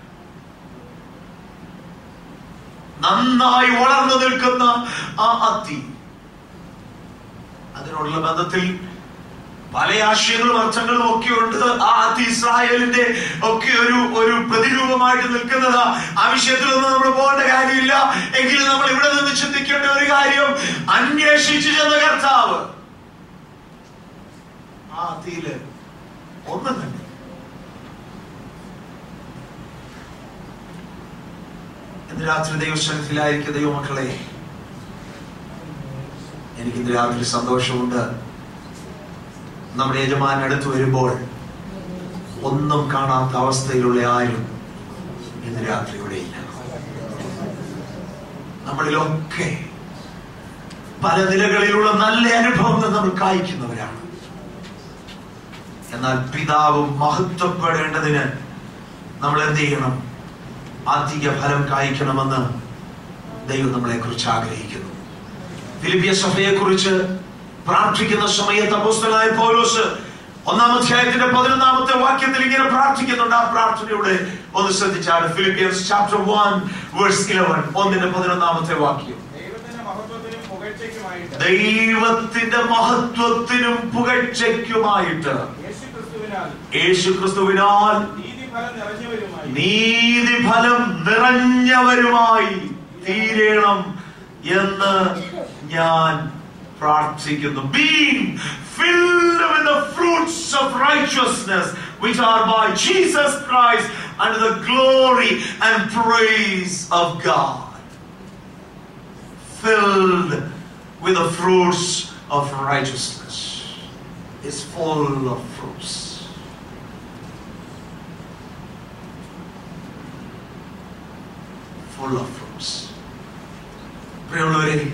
Speaker 1: നന്നായി വളർന്നു നിൽക്കുന്ന ആ അത്തി, അതിനോടുള്ള ബന്ധത്തിൽ പല ആശയങ്ങളും അർത്ഥങ്ങളും ഒക്കെ ഉണ്ട്. ആ അത്തി ഇസ്രായേലിന്റെ ഒക്കെ ഒരു പ്രതിരൂപമായിട്ട് നിൽക്കുന്നത്. ആ വിഷയത്തിലൊന്നും നമ്മൾ പോകേണ്ട കാര്യമില്ല. എങ്കിലും നമ്മൾ ഇവിടെ നിന്ന് ചിന്തിക്കേണ്ട ഒരു കാര്യം, അന്വേഷിച്ചു ചെന്ന കർത്താവ് ആ അത്തിയില് ഒന്നും തന്നെ. ഇന്ന് രാത്രി ദൈവസന്നിധിയിലായിരിക്കും ദൈവമക്കളെ. എനിക്കിന്ന് രാത്രി സന്തോഷമുണ്ട്. നമ്മുടെ യജമാനൻ അടുത്ത് വരുമ്പോൾ ഒന്നും കാണാത്ത അവസ്ഥയിലുള്ള ആരും ഇന്ന് രാത്രി ഇവിടെയില്ല. നമ്മളിലൊക്കെ പല നിലകളിലുള്ള നല്ല അനുഭവങ്ങൾ നമ്മൾ കായ്ക്കുന്നവരാണ്. എന്നാൽ പിതാവ് മഹത്വപ്പെടേണ്ടതിന് നമ്മൾ എന്ത് ചെയ്യണം? അധിക ഫലം കായ്ക്കണമെന്ന് ദൈവം നമ്മളെ കുറിച്ച് ആഗ്രഹിക്കുന്നു. ഫിലിപ്പിയ സഭയെ കുറിച്ച് പ്രാർത്ഥിക്കുന്ന സമയത്ത് അപ്പോസ്തലനായ പൗലോസ് 1-ാം അധ്യായത്തിന്റെ 11-ാമത്തെ വാക്യത്തിൽ ഇങ്ങനെ പ്രാർത്ഥിക്കുന്നുണ്ട്. ആ പ്രാർത്ഥനയുടെ ഒന്ന് ശ്രദ്ധിച്ചാണ്. ഫിലിപ്പിയൻസ് ചാപ്റ്റർ 1 വേഴ്സ് 11, 1-ന്റെ 11-ാമത്തെ വാക്യം. ദൈവത്തിന്റെ മഹത്വത്തിനും പുകഴ്ചയ്ക്കുമായിട്ട് യേശുക്രിസ്തുവിനാൽ നീതിഫലം നിറഞ്ഞവരുമായി തീരണം എന്ന് ഞാൻ പ്രാർത്ഥിക്കുന്നു. Being filled with the fruits of righteousness which are by Jesus Christ unto the glory and praise of God. Filled with the fruits of righteousness. Is full of fruits. Full of fruits. പ്രിയമുള്ളവരെ,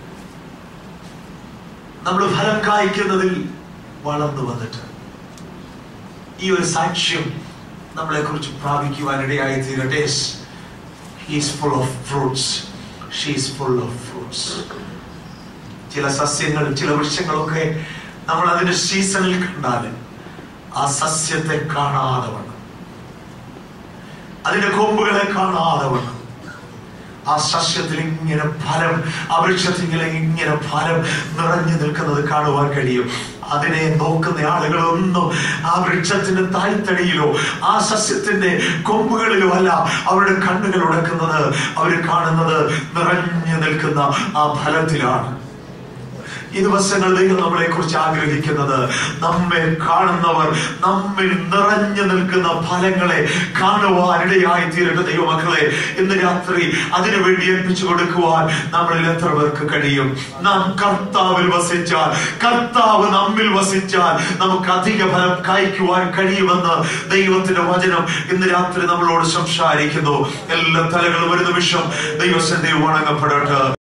Speaker 1: നമ്മൾ ഫലം കായ്ക്കുന്നതിൽ വളർന്നു വന്നിട്ട് ഈ ഒരു സാക്ഷ്യം നമ്മളെ കുറിച്ച് പ്രാപിക്കുവാനിടയായി തീരട്ടെ. He is full of fruits. She is full of fruits. ചില സസ്യങ്ങൾ, ചില വൃക്ഷങ്ങളൊക്കെ നമ്മൾ അതിന്റെ സീസണിൽ കണ്ടാൽ ആ സസ്യത്തെ കാണാതെ വണ്ണം, അതിന്റെ കൊമ്പുകളെ കാണാതെ വണ്ണം ആ സസ്യത്തിൽ ഇങ്ങനെ ഫലം, ആ വൃക്ഷത്തിൽ ഇങ്ങനെ ഫലം നിറഞ്ഞു നിൽക്കുന്നത് കാണുവാൻ കഴിയും. അതിനെ നോക്കുന്ന ആളുകളൊന്നും ആ വൃക്ഷത്തിന്റെ തായ്തടിയിലോ ആ സസ്യത്തിന്റെ കൊമ്പുകളിലോ അല്ല അവരുടെ കണ്ണുകൾ ഉടക്കുന്നത്. അവർ കാണുന്നത് നിറഞ്ഞു നിൽക്കുന്ന ആ ഫലത്തിലാണ്. ഈ ദിവസങ്ങൾ ദൈവം നമ്മളെ കുറിച്ച് ആഗ്രഹിക്കുന്നത്, നമ്മെ കാണുന്നവർ നമ്മിൽ നിറഞ്ഞു നിൽക്കുന്ന ഫലങ്ങളെ കാണുവാനിടയായി തീരട്ടെ. ദൈവമക്കളെ, ഇന്ന് രാത്രി അതിനുവേണ്ടി ഏൽപ്പിച്ചു കൊടുക്കുവാൻ നമ്മളിൽ എത്ര പേർക്ക് കഴിയും? നാം കർത്താവിൽ വസിച്ചാൽ, കർത്താവ് നമ്മിൽ വസിച്ചാൽ നമുക്ക് അധിക ഫലം കായ്ക്കുവാൻ കഴിയുമെന്ന് ദൈവത്തിന്റെ വചനം ഇന്ന് രാത്രി നമ്മളോട് സംസാരിക്കുന്നു. എല്ലാ തലകളും ഒരു നിമിഷം ദൈവസന്നിധിയിൽ വണങ്ങപ്പെടട്ടെ.